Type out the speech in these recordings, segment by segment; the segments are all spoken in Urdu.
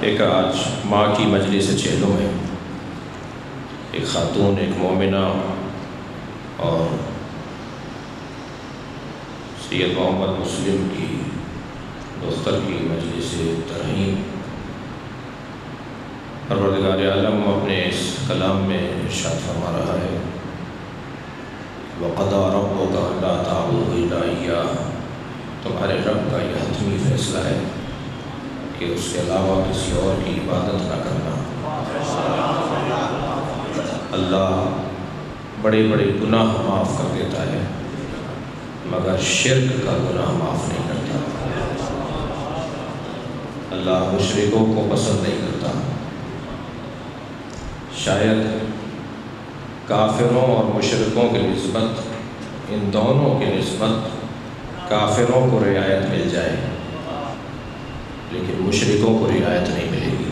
ایک آج ماں کی مجلس چہلوں میں ایک خاتون، ایک مومنہ اور سید محمد مسلم کی دختر کی مجلس ترحیم، پروردگار عالم اپنے اس کلام میں ارشاد فرما رہا ہے وَقَضَىٰ رَبُّكَ أَلَّا تَعْبُدُوا إِلَّا إِيَّاهُ، تمہارے رب کا یہ حتمی فیصلہ ہے کہ اس کے علاوہ کسی اور کی عبادت نہ کرنا۔ اللہ بڑے بڑے گناہ معاف کر دیتا ہے مگر شرک کا گناہ معاف نہیں کرتا۔ اللہ مشرکوں کو پسند نہیں کرتا۔ شاید کافروں اور مشرکوں کی نسبت، ان دونوں کی نسبت کافروں کو رعایت مل جائے لیکن مشرکوں کو رعایت نہیں ملے گی۔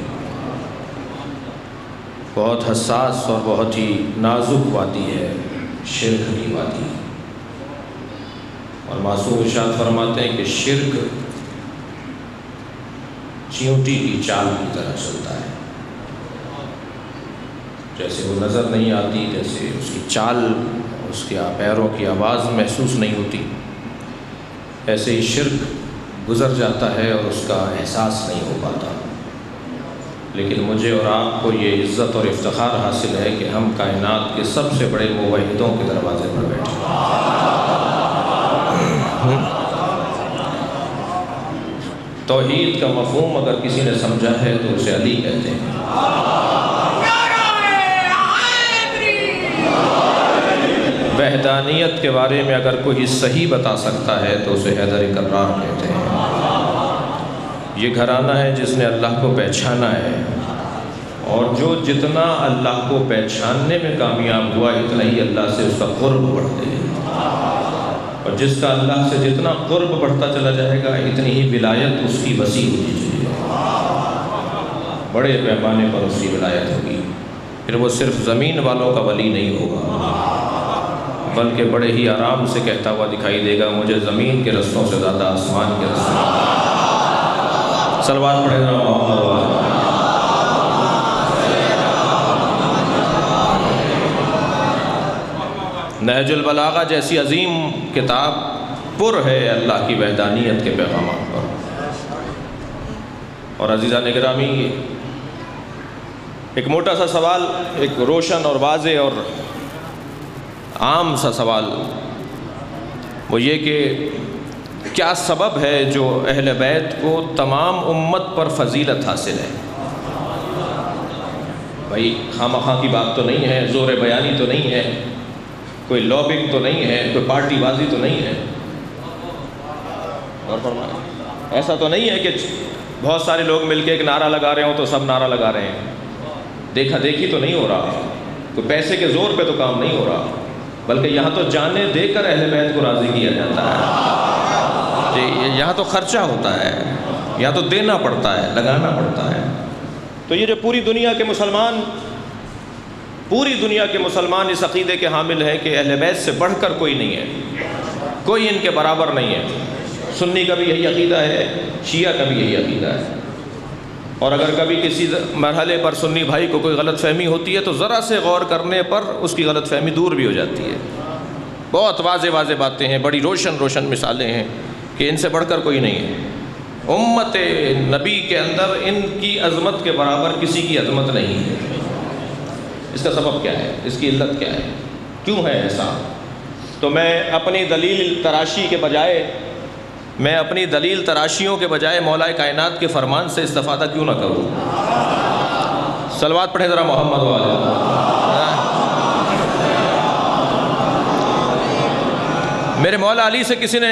بہت حساس اور بہت ہی نازک وادی ہے شرک کی وادی، اور معصوم ارشاد فرماتے ہیں کہ شرک چیونٹی کی چال کی طرح چلتا ہے، جیسے وہ نظر نہیں آتی، جیسے اس کی چال، اس کے پیروں کی آواز محسوس نہیں ہوتی، ایسے ہی شرک گزر جاتا ہے اور اس کا احساس نہیں ہو پاتا۔ لیکن مجھے اور آپ کو یہ عزت اور افتخار حاصل ہے کہ ہم کائنات کے سب سے بڑے موحدوں کے دروازے پر بیٹھے ہیں۔ توحید کا مفہوم اگر کسی نے سمجھا ہے تو اسے علی کہتے ہیں، وحدانیت کے بارے میں اگر کوئی صحیح بتا سکتا ہے تو اسے حیدر کرار کہتے ہیں۔ یہ گھرانہ ہے جس نے اللہ کو پہچانا ہے، اور جو جتنا اللہ کو پہچاننے میں کامیاب ہوا اتنا ہی اللہ سے اس کا قرب بڑھتے ہیں، اور جس کا اللہ سے جتنا قرب بڑھتا چلا جائے گا اتنی ہی ولایت اس کی وسیع ہوتی چلی جائے گی، بڑے پیمانے پر اس کی ولایت ہوگی۔ پھر وہ صرف زمین والوں کا ولی نہیں ہوگا بلکہ بڑے ہی آرام سے کہتا ہوا دکھائی دے گا مجھے زمین کے رستوں سے زیادہ آسمان کے رستوں۔ صلوات پڑھے ذرا محمد والے۔ نہج البلاغہ جیسی عظیم کتاب پر ہے اللہ کی وحدانیت کے پیغامات پر۔ اور عزیزان گرامی، ایک موٹا سا سوال، ایک روشن اور واضح اور عام سا سوال، وہ یہ کہ کیا سبب ہے جو اہل بیت کو تمام امت پر فضیلت حاصل ہے؟ بھائی خواہ کی بات تو نہیں ہے، زور بیانی تو نہیں ہے، کوئی لابنگ تو نہیں ہے، کوئی پارٹی بازی تو نہیں ہے، اور فرمائیں ایسا تو نہیں ہے کہ بہت سارے لوگ مل کے ایک نعرہ لگا رہے ہوں تو سب نعرہ لگا رہے ہیں، دیکھا دیکھی تو نہیں ہو رہا، کوئی پیسے کے زور پہ تو کام نہیں ہو رہا، بلکہ یہاں تو جانیں دے کر اہل بیت کو راضی کیا جاتا ہے۔ یہاں تو خرچہ ہوتا ہے، یہاں تو دینا پڑتا ہے، لگانا پڑتا ہے۔ تو یہ جو پوری دنیا کے مسلمان اس عقیدے کے حامل ہیں کہ اہل بیت سے بڑھ کر کوئی نہیں ہے، کوئی ان کے برابر نہیں ہے۔ سنی کا بھی یہی عقیدہ ہے، شیعہ کا بھی یہی عقیدہ ہے، اور اگر کبھی کسی مرحلے پر سنی بھائی کو کوئی غلط فہمی ہوتی ہے تو ذرا سے غور کرنے پر اس کی غلط فہمی دور بھی ہو جاتی ہے۔ بہت واضح باتیں ہیں، بڑی روشن مثالیں ہیں کہ ان سے بڑھ کر کوئی نہیں ہے۔ امت نبی کے اندر ان کی عظمت کے برابر کسی کی عظمت نہیں ہے۔ اس کا سبب کیا ہے؟ اس کی علت کیا ہے؟ کیوں ہے ایسا؟ تو میں اپنی دلیل تراشیوں کے بجائے مولا کائنات کے فرمان سے استفادہ کیوں نہ کروں؟ صلوات پڑھیں ذرا محمد والے۔ میرے مولا علی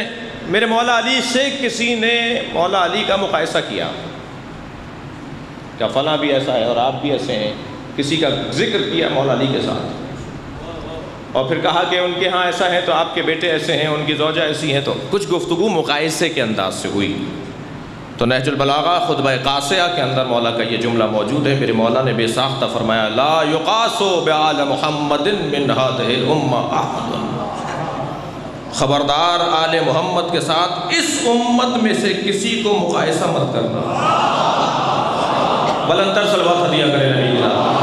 سے مولا علی کا مقایسہ کیا، کیا فلاں بھی ایسا ہے اور آپ بھی ایسے ہیں، کسی کا ذکر کیا مولا علی کے ساتھ، اور پھر کہا کہ ان کے ہاں ایسا ہے تو آپ کے بیٹے ایسے ہیں، ان کی زوجہ ایسی ہیں، تو کچھ گفتگو مقایسے کے انداز سے ہوئی۔ تو نہج البلاغہ خطبہ قاصیہ کے اندر مولا کا یہ جملہ موجود ہے۔ میرے مولا نے بے ساختہ فرمایا لا یقاس بآل محمد من هذه الامہ احد، خبردار آل محمد کے ساتھ اس امت میں سے کسی کو مقایسہ مت کرنا۔ بلندر صلوات دیا کرے نبی صاحب۔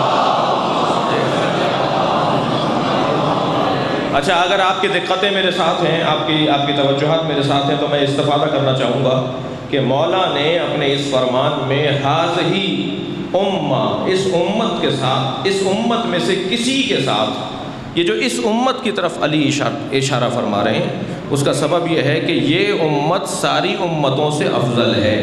اچھا، اگر آپ کی دقتیں میرے ساتھ ہیں، آپ کی توجہات میرے ساتھ ہیں، تو میں استفادہ کرنا چاہوں گا کہ مولا نے اپنے اس فرمان میں حاذہی امہ، اس امت کے ساتھ، اس امت میں سے کسی کے ساتھ، یہ جو اس امت کی طرف علی اشارہ فرما رہے ہیں، اس کا سبب یہ ہے کہ یہ امت ساری امتوں سے افضل ہے۔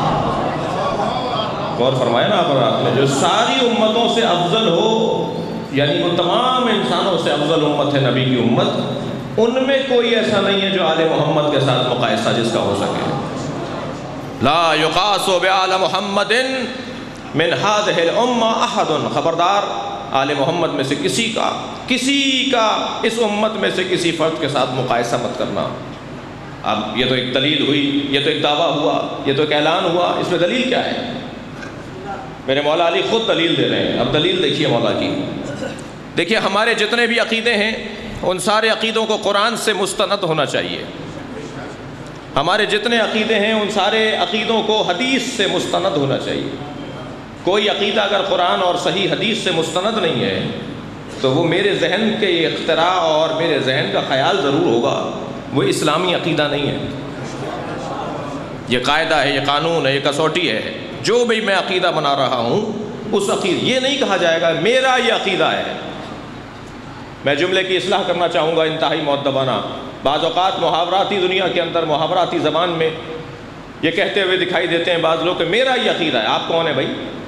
غور فرمایا نا آپ نے، جو ساری امتوں سے افضل ہو، یعنی وہ تمام انسانوں سے افضل امت ہے نبی کی امت، ان میں کوئی ایسا نہیں ہے جو آل محمد کے ساتھ مقایسہ جس کا ہو سکے۔ لا یقاس بآل محمد من هذه الامہ احد، خبردار آل محمد میں سے کسی کا اس امت میں سے کسی فرد کے ساتھ مقایسہ مت کرنا۔ اب یہ تو ایک دلیل ہوئی، یہ تو ایک دعویٰ ہوا، یہ تو ایک اعلان ہوا، اس میں دلیل کیا ہے؟ میرے مولا علی خود دلیل دے رہے ہیں۔ اب دلیل دیکھیے مولا کی، دیکھیے ہمارے جتنے بھی عقیدے ہیں ان سارے عقیدوں کو قرآن سے مستند ہونا چاہیے۔ ہمارے جتنے عقیدے ہیں ان سارے عقیدوں کو حدیث سے مستند ہونا چاہیے۔ کوئی عقیدہ اگر قرآن اور صحیح حدیث سے مستند نہیں ہے تو وہ میرے ذہن کے اختراع اور میرے ذہن کا خیال ضرور ہوگا، وہ اسلامی عقیدہ نہیں ہے۔ یہ قاعدہ ہے، یہ قانون ہے، یہ کسوٹی ہے۔ جو بھی میں عقیدہ بنا رہا ہوں اس عقیدہ، یہ نہیں کہا جائے گا میرا یہ عقیدہ ہے۔ میں جملے کی اصلاح کرنا چاہوں گا انتہائی مؤدبانہ۔ بعض اوقات محاوراتی دنیا کے اندر، محاوراتی زبان میں یہ کہتے ہوئے دکھائی دیتے ہیں بعض لوگ کہ میرا یہ عقیدہ ہے۔ آپ کون ہیں بھائی؟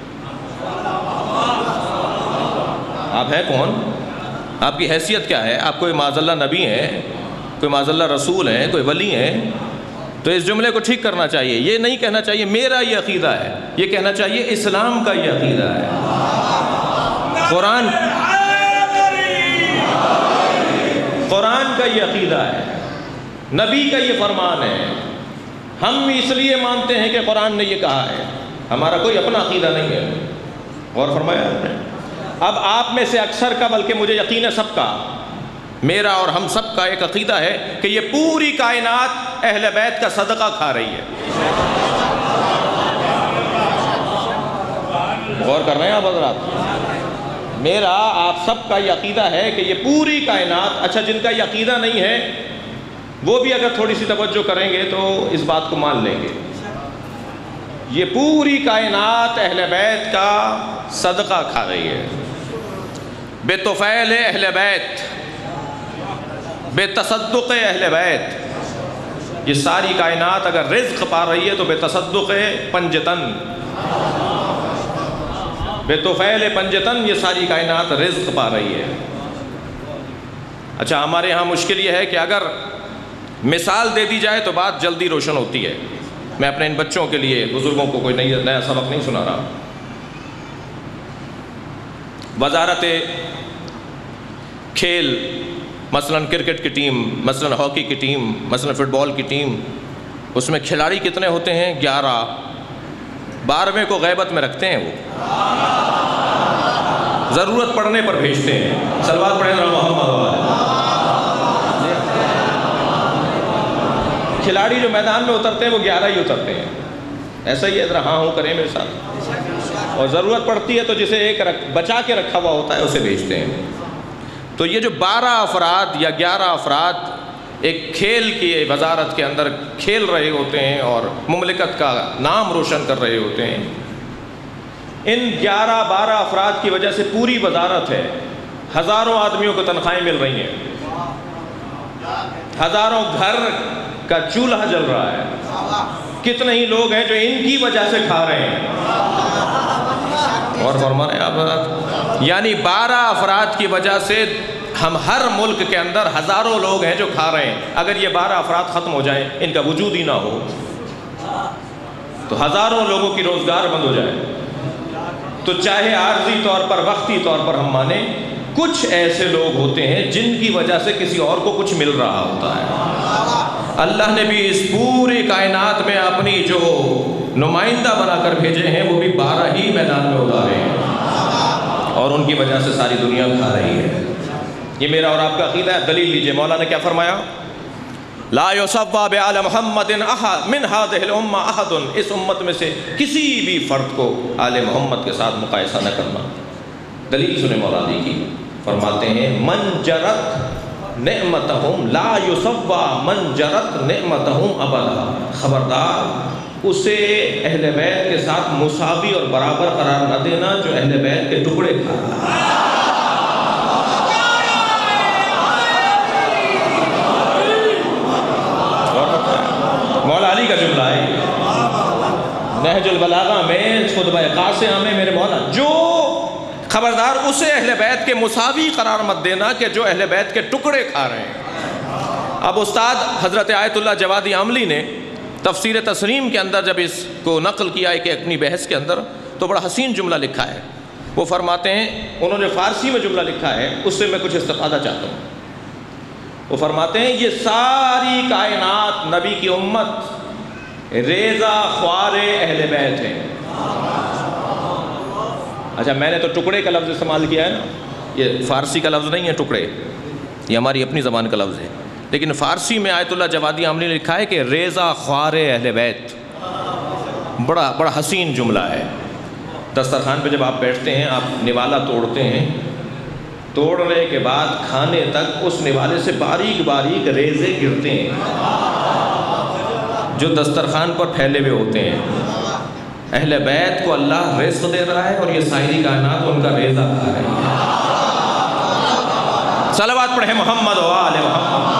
آپ ہیں کون؟ آپ کی حیثیت کیا ہے؟ آپ کوئی معاذ اللہ نبی ہیں، کوئی معاذ اللہ رسول ہیں، کوئی ولی ہیں؟ تو اس جملے کو ٹھیک کرنا چاہیے۔ یہ نہیں کہنا چاہیے میرا یہ عقیدہ ہے، یہ کہنا چاہیے اسلام کا یہ عقیدہ ہے۔ قرآن کا یہ عقیدہ ہے، نبی کا یہ فرمان ہے۔ ہم اس لیے مانتے ہیں کہ قرآن نے یہ کہا ہے، ہمارا کوئی اپنا عقیدہ نہیں ہے۔ غور فرمایا آپ نے؟ اب آپ میں سے اکثر کا، بلکہ مجھے یقین ہے سب کا، میرا اور ہم سب کا ایک عقیدہ ہے کہ یہ پوری کائنات اہل بیت کا صدقہ کھا رہی ہے۔ غور کر رہے ہیں آپ حضرات؟ میرا آپ سب کا یہ عقیدہ ہے کہ یہ پوری کائنات، اچھا جن کا یہ عقیدہ نہیں ہے وہ بھی اگر تھوڑی سی توجہ کریں گے تو اس بات کو مان لیں گے، یہ پوری کائنات اہل بیت کا صدقہ کھا رہی ہے۔ بے طفیل اہل بیت، بے تصدق اہل بیت، یہ ساری کائنات اگر رزق پا رہی ہے تو بے تصدق پنجتن، بے طفیل پنجتن، یہ ساری کائنات رزق پا رہی ہے۔ اچھا، ہمارے ہاں مشکل یہ ہے کہ اگر مثال دے دی جائے تو بات جلدی روشن ہوتی ہے۔ میں اپنے ان بچوں کے لیے، بزرگوں کو کوئی نیا سبق نہیں سنا رہا۔ وزارت کھیل، مثلا کرکٹ کی ٹیم، مثلا ہاکی کی ٹیم، مثلا فٹ بال کی ٹیم، اس میں کھلاڑی کتنے ہوتے ہیں؟ 11۔ 12ویں کو غیبت میں رکھتے ہیں، وہ ضرورت پڑنے پر بھیجتے ہیں۔ صلوات پڑھیں ذرا محمد۔ کھلاڑی جو میدان میں اترتے ہیں وہ 11 ہی اترتے ہیں۔ ایسا ہی ہے، ذرا ہاں ہوں کریں میرے ساتھ۔ اور ضرورت پڑتی ہے تو جسے ایک بچا کے رکھا ہوا ہوتا ہے اسے بھیجتے ہیں۔ تو یہ جو 12 افراد یا 11 افراد ایک کھیل کی وزارت کے اندر کھیل رہے ہوتے ہیں اور مملکت کا نام روشن کر رہے ہوتے ہیں، ان 11-12 افراد کی وجہ سے پوری وزارت ہے، ہزاروں آدمیوں کو تنخواہیں مل رہی ہیں، ہزاروں گھر کا چولہا جل رہا ہے۔ کتنے ہی لوگ ہیں جو ان کی وجہ سے کھا رہے ہیں۔ اور فرمانے آپ، یعنی 12 افراد کی وجہ سے ہم ہر ملک کے اندر ہزاروں لوگ ہیں جو کھا رہے ہیں۔ اگر یہ 12 افراد ختم ہو جائیں، ان کا وجود ہی نہ ہو، تو ہزاروں لوگوں کی روزگار بند ہو جائے۔ تو چاہے عارضی طور پر، وقتی طور پر ہم مانیں، کچھ ایسے لوگ ہوتے ہیں جن کی وجہ سے کسی اور کو کچھ مل رہا ہوتا ہے۔ اللہ نے بھی اس پوری کائنات میں اپنی جو نمائندہ بنا کر بھیجے ہیں وہ بھی 12 ہی میدان میں اتارے ہیں، اور ان کی وجہ سے ساری دنیا کھا رہی ہے۔ یہ میرا اور آپ کا عقیدہ ہے۔ دلیل لیجئے، مولا نے کیا فرمایا؟ لا یصوّا بعلی محمد احد من هذه الامہ احد، اس امت میں سے کسی بھی فرد کو آل محمد کے ساتھ مقایسہ نہ کرنا۔ دلیل سنیں مولا علی کی، فرماتے ہیں من جرت نعمتہم لا یصوّا من جرت نعمتہم ابدا، خبردار اسے اہل بیت کے ساتھ مساوی اور برابر قرار نہ دینا جو اہل بیت کے ٹکڑے کھا رہا ہے۔ مولا علی کا جملہ ہے نہج البلاغہ میں خطبہ قاسمہ میں، میرے مولا جو خبردار اسے اہل بیت کے مساوی قرار مت دینا کہ جو اہل بیت کے ٹکڑے کھا رہے ہیں۔ اب استاد حضرت آیت اللہ جوادی عاملی نے تفسیر تسریم کے اندر جب اس کو نقل کیا ہے کہ اپنی بحث کے اندر، تو بڑا حسین جملہ لکھا ہے۔ وہ فرماتے ہیں، انہوں نے فارسی میں جملہ لکھا ہے، اس سے میں کچھ استفادہ چاہتا ہوں۔ وہ فرماتے ہیں یہ ساری کائنات نبی کی امت ریزہ خوار اہل بیت ہیں۔ اچھا میں نے تو ٹکڑے کا لفظ استعمال کیا ہے نا، یہ فارسی کا لفظ نہیں ہے ٹکڑے، یہ ہماری اپنی زبان کا لفظ ہے، لیکن فارسی میں آیت اللہ جوادی عاملی نے لکھا ہے کہ ریزہ خوار اہل بیت۔ بڑا حسین جملہ ہے۔ دسترخوان پہ جب آپ بیٹھتے ہیں، آپ نوالا توڑتے ہیں، توڑنے کے بعد کھانے تک اس نوالے سے باریک باریک ریزے گرتے ہیں جو دسترخوان پر پھیلے ہوئے ہوتے ہیں۔ اہل بیت کو اللہ رزق دے رہا ہے اور یہ سائری کائنات ان کا ریزہ کھا رہی ہے۔ صلوات پڑھیں محمد و آل محمد۔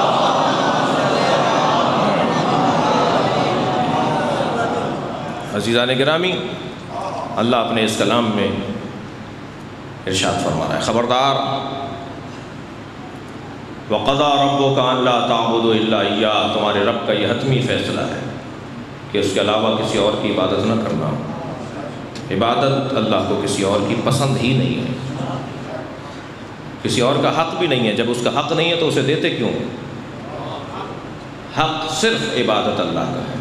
عزیزان گرامی، اللہ اپنے اس کلام میں ارشاد فرما رہا ہے، خبردار وَقَضَىٰ رَبُّكَ أَن لَّا تَعْبُدُوا إِلَّا إِيَّاهُ، تمہارے رب کا یہ حتمی فیصلہ ہے کہ اس کے علاوہ کسی اور کی عبادت نہ کرنا۔ عبادت اللہ کو کسی اور کی پسند ہی نہیں ہے، کسی اور کا حق بھی نہیں ہے۔ جب اس کا حق نہیں ہے تو اسے دیتے کیوں؟ حق صرف عبادت اللہ کا ہے،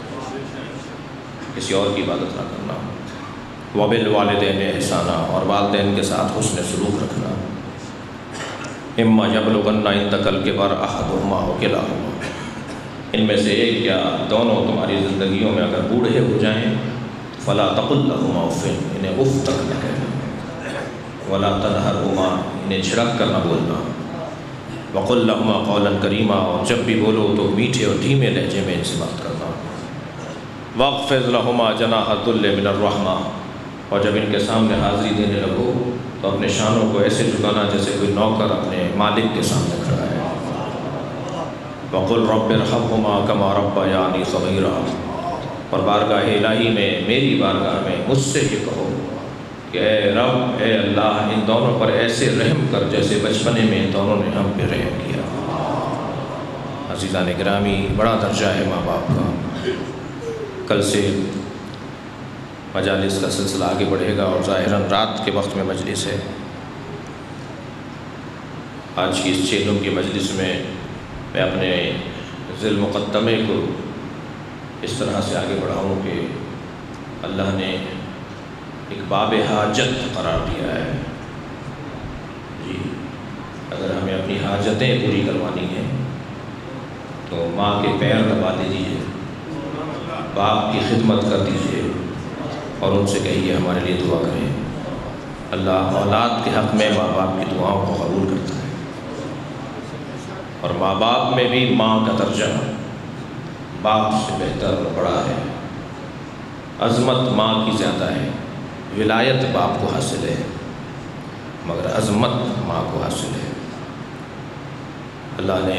کسی اور کی عبادت نہ کرنا۔ وَبِالْوَالِدَيْنِ إِحْسَانًا، اور والدین کے ساتھ حسن سلوک رکھنا۔ إِمَّا يَبْلُغَنَّ عِندَكَ الْكِبَرَ أَحَدُهُمَا أَوْ كِلَاهُمَا، ان میں سے ایک یا دونوں تمہاری زندگیوں میں اگر بوڑھے ہو جائیں، فَلَا تَقُل لَّهُمَا أُفٍّ، انہیں اف تک نہ کہنا، وَلَا تَنْهَرْهُمَا، انہیں جھڑک کر نہ بولنا، وَقُل لَّهُمَا قَوْلًا كَرِيمًا، اور جب بھی بولو تو میٹھے اور دھیمے لہجے میں ان سے بات کرنا۔ وَاخْفِضْ لَهُمَا جَنَاحَ الذُّلِّ مِنَ الرَّحْمَةِ، اور جب ان کے سامنے حاضری دینے لگو تو اپنے شانوں کو ایسے جھکانا جیسے کوئی نوکر اپنے مالک کے سامنے کھڑا ہے۔ وَقُلْ رَبِّ ارْحَمْهُمَا كَمَا رَبَّيَانِي صَغِيرًا، اور بارگاہ الہی میں، میری بارگاہ میں مجھ سے یہ کہو کہ اے رب، اے اللہ، ان دونوں پر ایسے رحم کر جیسے بچپنے میں ان دونوں نے ہم پہ رحم کیا۔ عزیزان گرامی، بڑا درجہ ہے ماں باپ کا۔ کل سے مجالس کا سلسلہ آگے بڑھے گا اور ظاہراً رات کے وقت میں مجلس ہے۔ آج کی اس 6 دن کی مجلس میں میں اپنے ذیل مقدمے کو اس طرح سے آگے بڑھاؤں کہ اللہ نے ایک باب حاجت قرار دیا ہے۔ جی، اگر ہمیں اپنی حاجتیں پوری کروانی ہیں تو ماں کے پیر دبا دیجیے، باپ کی خدمت کر دیجیے اور ان سے کہیے ہمارے لیے دعا کریں۔ اللہ اولاد کے حق میں ماں باپ کی دعاؤں کو قبول کرتا ہے، اور ماں باپ میں بھی ماں کا درجہ باپ سے بہتر اور بڑا ہے۔ عظمت ماں کی زیادہ ہے، ولایت باپ کو حاصل ہے، مگر عظمت ماں کو حاصل ہے۔ اللہ نے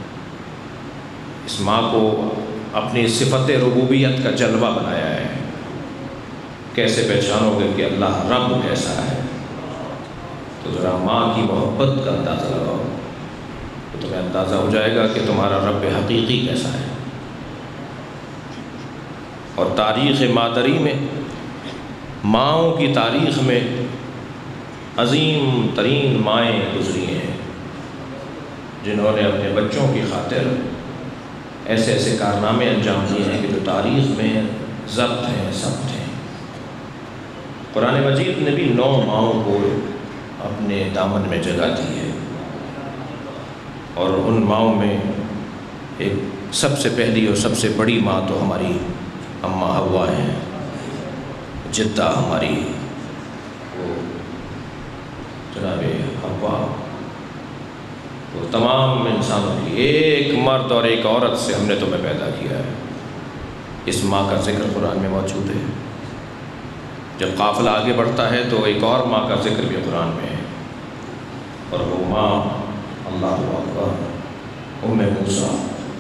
اس ماں کو اپنی صفت ربوبیت کا جلوہ بنایا ہے۔ کیسے پہچانو گے کہ اللہ رب کیسا ہے؟ تو ذرا ماں کی محبت کا اندازہ لگاؤ تو تمہیں اندازہ ہو جائے گا کہ تمہارا رب حقیقی کیسا ہے۔ اور تاریخ مادری میں، ماؤں کی تاریخ میں عظیم ترین مائیں گزری ہیں جنہوں نے اپنے بچوں کی خاطر ایسے ایسے کارنامے انجام دیے ہیں کہ جو تاریخ میں ضبط ہیں، ثبت ہیں۔ قرآن مجید نے بھی 9 ماؤں کو اپنے دامن میں جگہ دی ہے، اور ان ماؤں میں ایک سب سے پہلی اور سب سے بڑی ماں تو ہماری اماں حوا ہیں، جدہ ہماری وہ جناب حوا. تو تمام انسانوں کی ایک مرد اور ایک عورت سے ہم نے تمہیں پیدا کیا ہے. اس ماں کا ذکر قرآن میں موجود ہے. جب قافلہ آگے بڑھتا ہے تو ایک اور ماں کا ذکر بھی قرآن میں ہے، اور وہ ماں اللہ اکبر ام موسیٰ،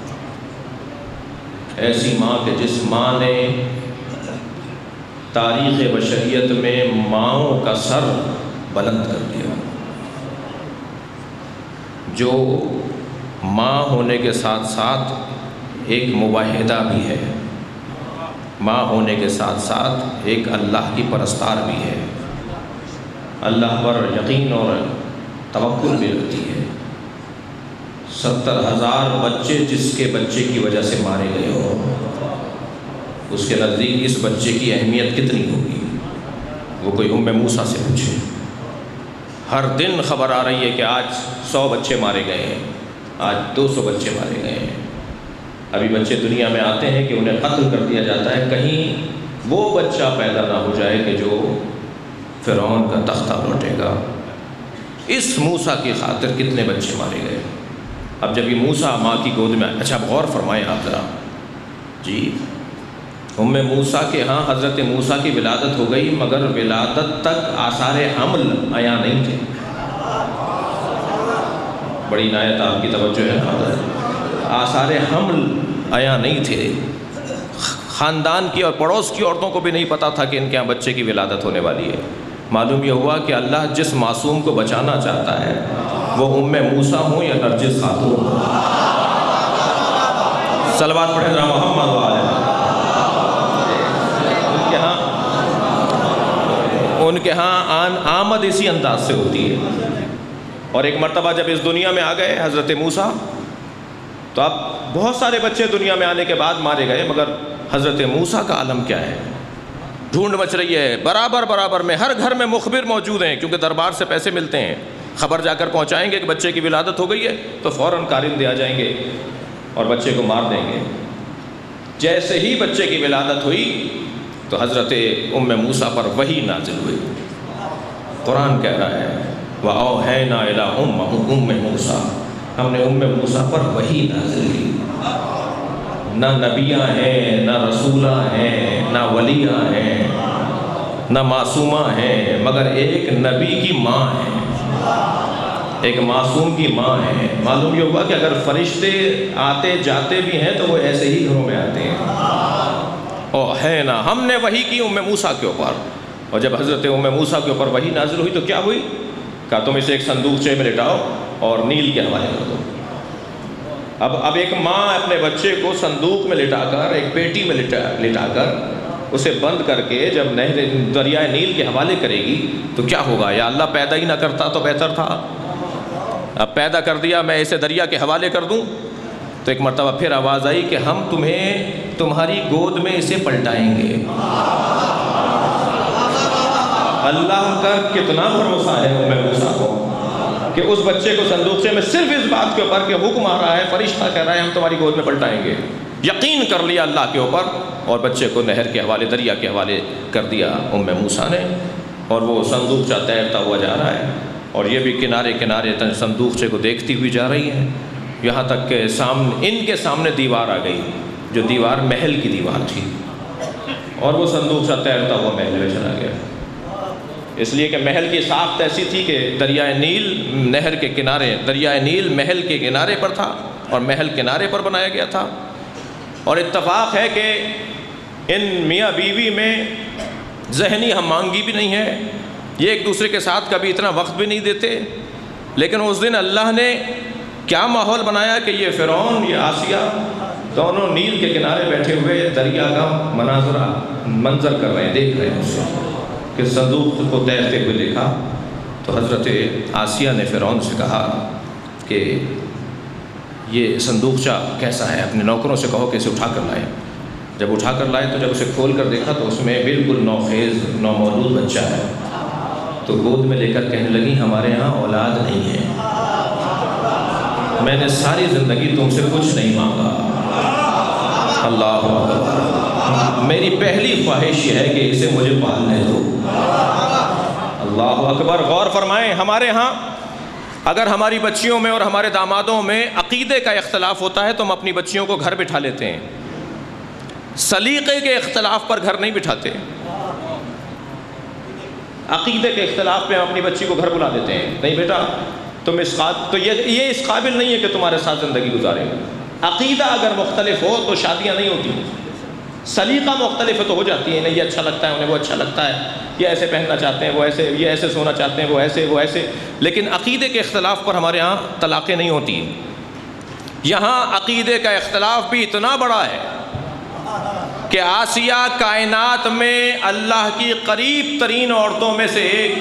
ایسی ماں کہ جس ماں نے تاریخ بشریت میں ماؤں کا سر بلند کر دیا. جو ماں ہونے کے ساتھ ساتھ ایک مباحدہ بھی ہے، ماں ہونے کے ساتھ ساتھ ایک اللہ کی پرستار بھی ہے، اللہ پر یقین اور توکل بھی رکھتی ہے. 70,000 بچے جس کے بچے کی وجہ سے مارے گئے ہو، اس کے نزدیک اس بچے کی اہمیت کتنی ہوگی؟ وہ کوئی ام موسیٰ سے پوچھے. ہر دن خبر آ رہی ہے کہ آج 100 بچے مارے گئے ہیں، آج 200 بچے مارے گئے ہیں. ابھی بچے دنیا میں آتے ہیں کہ انہیں قتل کر دیا جاتا ہے، کہیں وہ بچہ پیدا نہ ہو جائے کہ جو فرعون کا تختہ لوٹے گا. اس موسیٰ کی خاطر کتنے بچے مارے گئے. اب جب یہ موسیٰ ماں کی گود میں، اچھا غور فرمائیں آپ ذرا جی، ام موسیٰ کے ہاں حضرت موسیٰ کی ولادت ہو گئی، مگر ولادت تک آثار حمل عیاں نہیں تھے. بڑی عنایت آپ کی توجہ ہے نا، آثار حمل عیاں نہیں تھے. خاندان کی اور پڑوس کی عورتوں کو بھی نہیں پتا تھا کہ ان کے یہاں بچے کی ولادت ہونے والی ہے. معلوم یہ ہوا کہ اللہ جس معصوم کو بچانا چاہتا ہے وہ ام موسیٰ ہوں یا نرجس خاتون ہوں. صلوات پڑھیں ذرا محمد وعلیہ. ان کے ہاں آمد اسی انداز سے ہوتی ہے. اور ایک مرتبہ جب اس دنیا میں آ گئے حضرت موسیٰ، تو اب بہت سارے بچے دنیا میں آنے کے بعد مارے گئے، مگر حضرت موسیٰ کا عالم کیا ہے؟ ڈھونڈ مچ رہی ہے. برابر میں ہر گھر میں مخبر موجود ہیں، کیونکہ دربار سے پیسے ملتے ہیں. خبر جا کر پہنچائیں گے کہ بچے کی ولادت ہو گئی ہے تو فوراً کارندے آ جائیں گے اور بچے کو مار دیں گے. جیسے ہی بچے کی ولادت ہوئی تو حضرت ام موسیٰ پر وحی نازل ہوئی. قرآن کہہ رہا ہے وَأَوْحَيْنَا إِلَىٰ أُمِّ مُوسَىٰ، ہم نے ام موسیٰ پر وحی نازل کی. نہ نبیاں ہیں، نہ رسولہ ہیں، نہ ولیاں ہیں، نہ معصومہ ہیں، مگر ایک نبی کی ماں ہے، ایک معصوم کی ماں ہے. معلوم یہ ہوا کہ اگر فرشتے آتے جاتے بھی ہیں تو وہ ایسے ہی گھروں میں آتے ہیں. اور ہے نا، ہم نے وحی کی ام موسیٰ کے اوپر. اور جب حضرت ام موسیٰ کے اوپر وحی نازل ہوئی تو کیا ہوئی؟ کہا تم اسے ایک صندوقچے میں لٹاؤ اور نیل کے حوالے کر دو. اب ایک ماں اپنے بچے کو صندوق میں لٹا کر، ایک پیٹی میں لٹا کر اسے بند کر کے جب دریائے نیل کے حوالے کرے گی تو کیا ہوگا؟ یا اللہ پیدا ہی نہ کرتا تو بہتر تھا، اب پیدا کر دیا، میں اسے دریا کے حوالے کر دوں. تو ایک مرتبہ پھر آواز آئی کہ ہم تمہیں تمہاری گود میں اسے پلٹائیں گے. اللہ کا کتنا بھروسہ ہے ام موسیٰ کو کہ اس بچے کو صندوقچے میں صرف اس بات کے اوپر کہ حکم آ رہا ہے، فرشتہ کہہ رہا ہے ہم تمہاری گود میں پلٹائیں گے. یقین کر لیا اللہ کے اوپر اور بچے کو نہر کے حوالے، دریا کے حوالے کر دیا ام موسیٰ نے. اور وہ صندوقچہ تیرتا ہوا جا رہا ہے اور یہ بھی کنارے کنارے صندوقچے کو دیکھتی ہوئی جا رہی ہے، یہاں تک کہ ان کے سامنے دیوار آ گئی، جو دیوار محل کی دیوار تھی، اور وہ صندوقچہ تیرتا ہوا محل میں چلا گیا. اس لیے کہ محل کی ساخت ایسی تھی کہ دریائے نیل نہر کے کنارے، دریائے نیل محل کے کنارے پر تھا اور محل کنارے پر بنایا گیا تھا. اور اتفاق ہے کہ ان میاں بیوی میں ذہنی ہم آہنگی بھی نہیں ہے، یہ ایک دوسرے کے ساتھ کبھی اتنا وقت بھی نہیں دیتے. لیکن اس دن اللہ نے کیا ماحول بنایا کہ یہ فرعون، یہ آسیہ دونوں نیل کے کنارے بیٹھے ہوئے دریا کا منظر کر رہے ہیں، دیکھ رہے ہیں اسے. کہ صندوق کو تیرتے ہوئے دیکھا تو حضرت آسیہ نے فرعون سے کہا کہ یہ صندوقچہ کیسا ہے، اپنے نوکروں سے کہو کہ اسے اٹھا کر لائیں. جب اٹھا کر لائے تو جب اسے کھول کر دیکھا تو اس میں بالکل نوخیز نومولود بچہ ہے. تو گود میں لے کر کہنے لگی ہمارے ہاں اولاد نہیں ہے. میں نے ساری زندگی تم سے کچھ نہیں مانگا۔ اللہ اکبر، میری پہلی خواہش یہ ہے کہ اسے مجھے پالنے دو۔ اللہ اکبر۔ غور فرمائیں، ہمارے ہاں اگر ہماری بچیوں میں اور ہمارے دامادوں میں عقیدے کا اختلاف ہوتا ہے تو ہم اپنی بچیوں کو گھر بٹھا لیتے ہیں، سلیقے کے اختلاف پر گھر نہیں بٹھاتے۔ عقیدے کے اختلاف پہ ہم اپنی بچی کو گھر بلا دیتے ہیں، نہیں بیٹا تم یہ اس قابل نہیں ہے کہ تمہارے ساتھ زندگی گزارے۔ عقیدہ اگر مختلف ہو تو شادیاں نہیں ہوتی، سلیقہ مختلف ہے تو ہو جاتی ہے، نہیں یہ اچھا لگتا ہے انہیں وہ اچھا لگتا ہے، یہ ایسے پہننا چاہتے ہیں وہ ایسے، یہ ایسے سونا چاہتے ہیں وہ ایسے، لیکن عقیدے کے اختلاف پر ہمارے ہاں طلاقیں نہیں ہوتی۔ یہاں عقیدے کا اختلاف بھی اتنا بڑا ہے کہ آسیہ کائنات میں اللہ کی قریب ترین عورتوں میں سے ایک،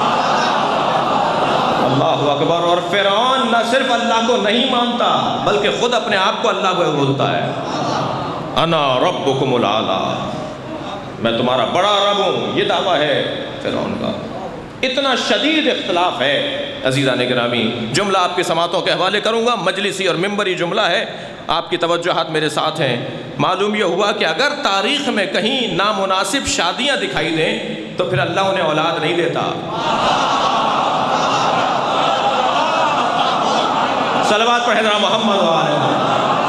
اللہ اکبر، اور فرعون نہ صرف اللہ کو نہیں مانتا بلکہ خود اپنے آپ کو اللہ کو بولتا ہے، انا ربکم الاعلی، میں تمہارا بڑا رب ہوں، یہ دعویٰ ہے فرعون کا۔ اتنا شدید اختلاف ہے عزیزان گرامی۔ جملہ آپ کی سماعتوں کے حوالے کروں گا، مجلسی اور ممبری جملہ ہے، آپ کی توجہات میرے ساتھ ہیں۔ معلوم یہ ہوا کہ اگر تاریخ میں کہیں نامناسب شادیاں دکھائی دیں تو پھر اللہ انہیں اولاد نہیں دیتا۔ صلوات پڑھیں ذرا محمد و آلہ محمد۔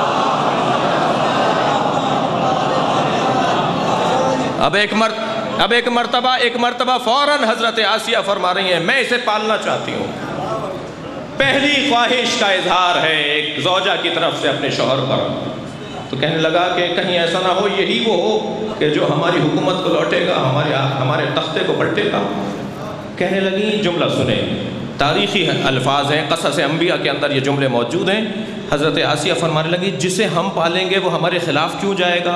اب ایک مرتبہ فوراً حضرت آسیہ فرما رہی ہیں میں اسے پالنا چاہتی ہوں۔ پہلی خواہش کا اظہار ہے ایک زوجہ کی طرف سے اپنے شوہر پر، تو کہنے لگا کہ کہیں ایسا نہ ہو یہی وہ ہو کہ جو ہماری حکومت کو لوٹے گا، ہمارے تختے کو پلٹے گا۔ کہنے لگی، جملہ سنیں، تاریخی الفاظ ہیں، قصص انبیاء کے اندر یہ جملے موجود ہیں۔ حضرت آسیہ فرمانے لگی جسے ہم پالیں گے وہ ہمارے خلاف کیوں جائے گا؟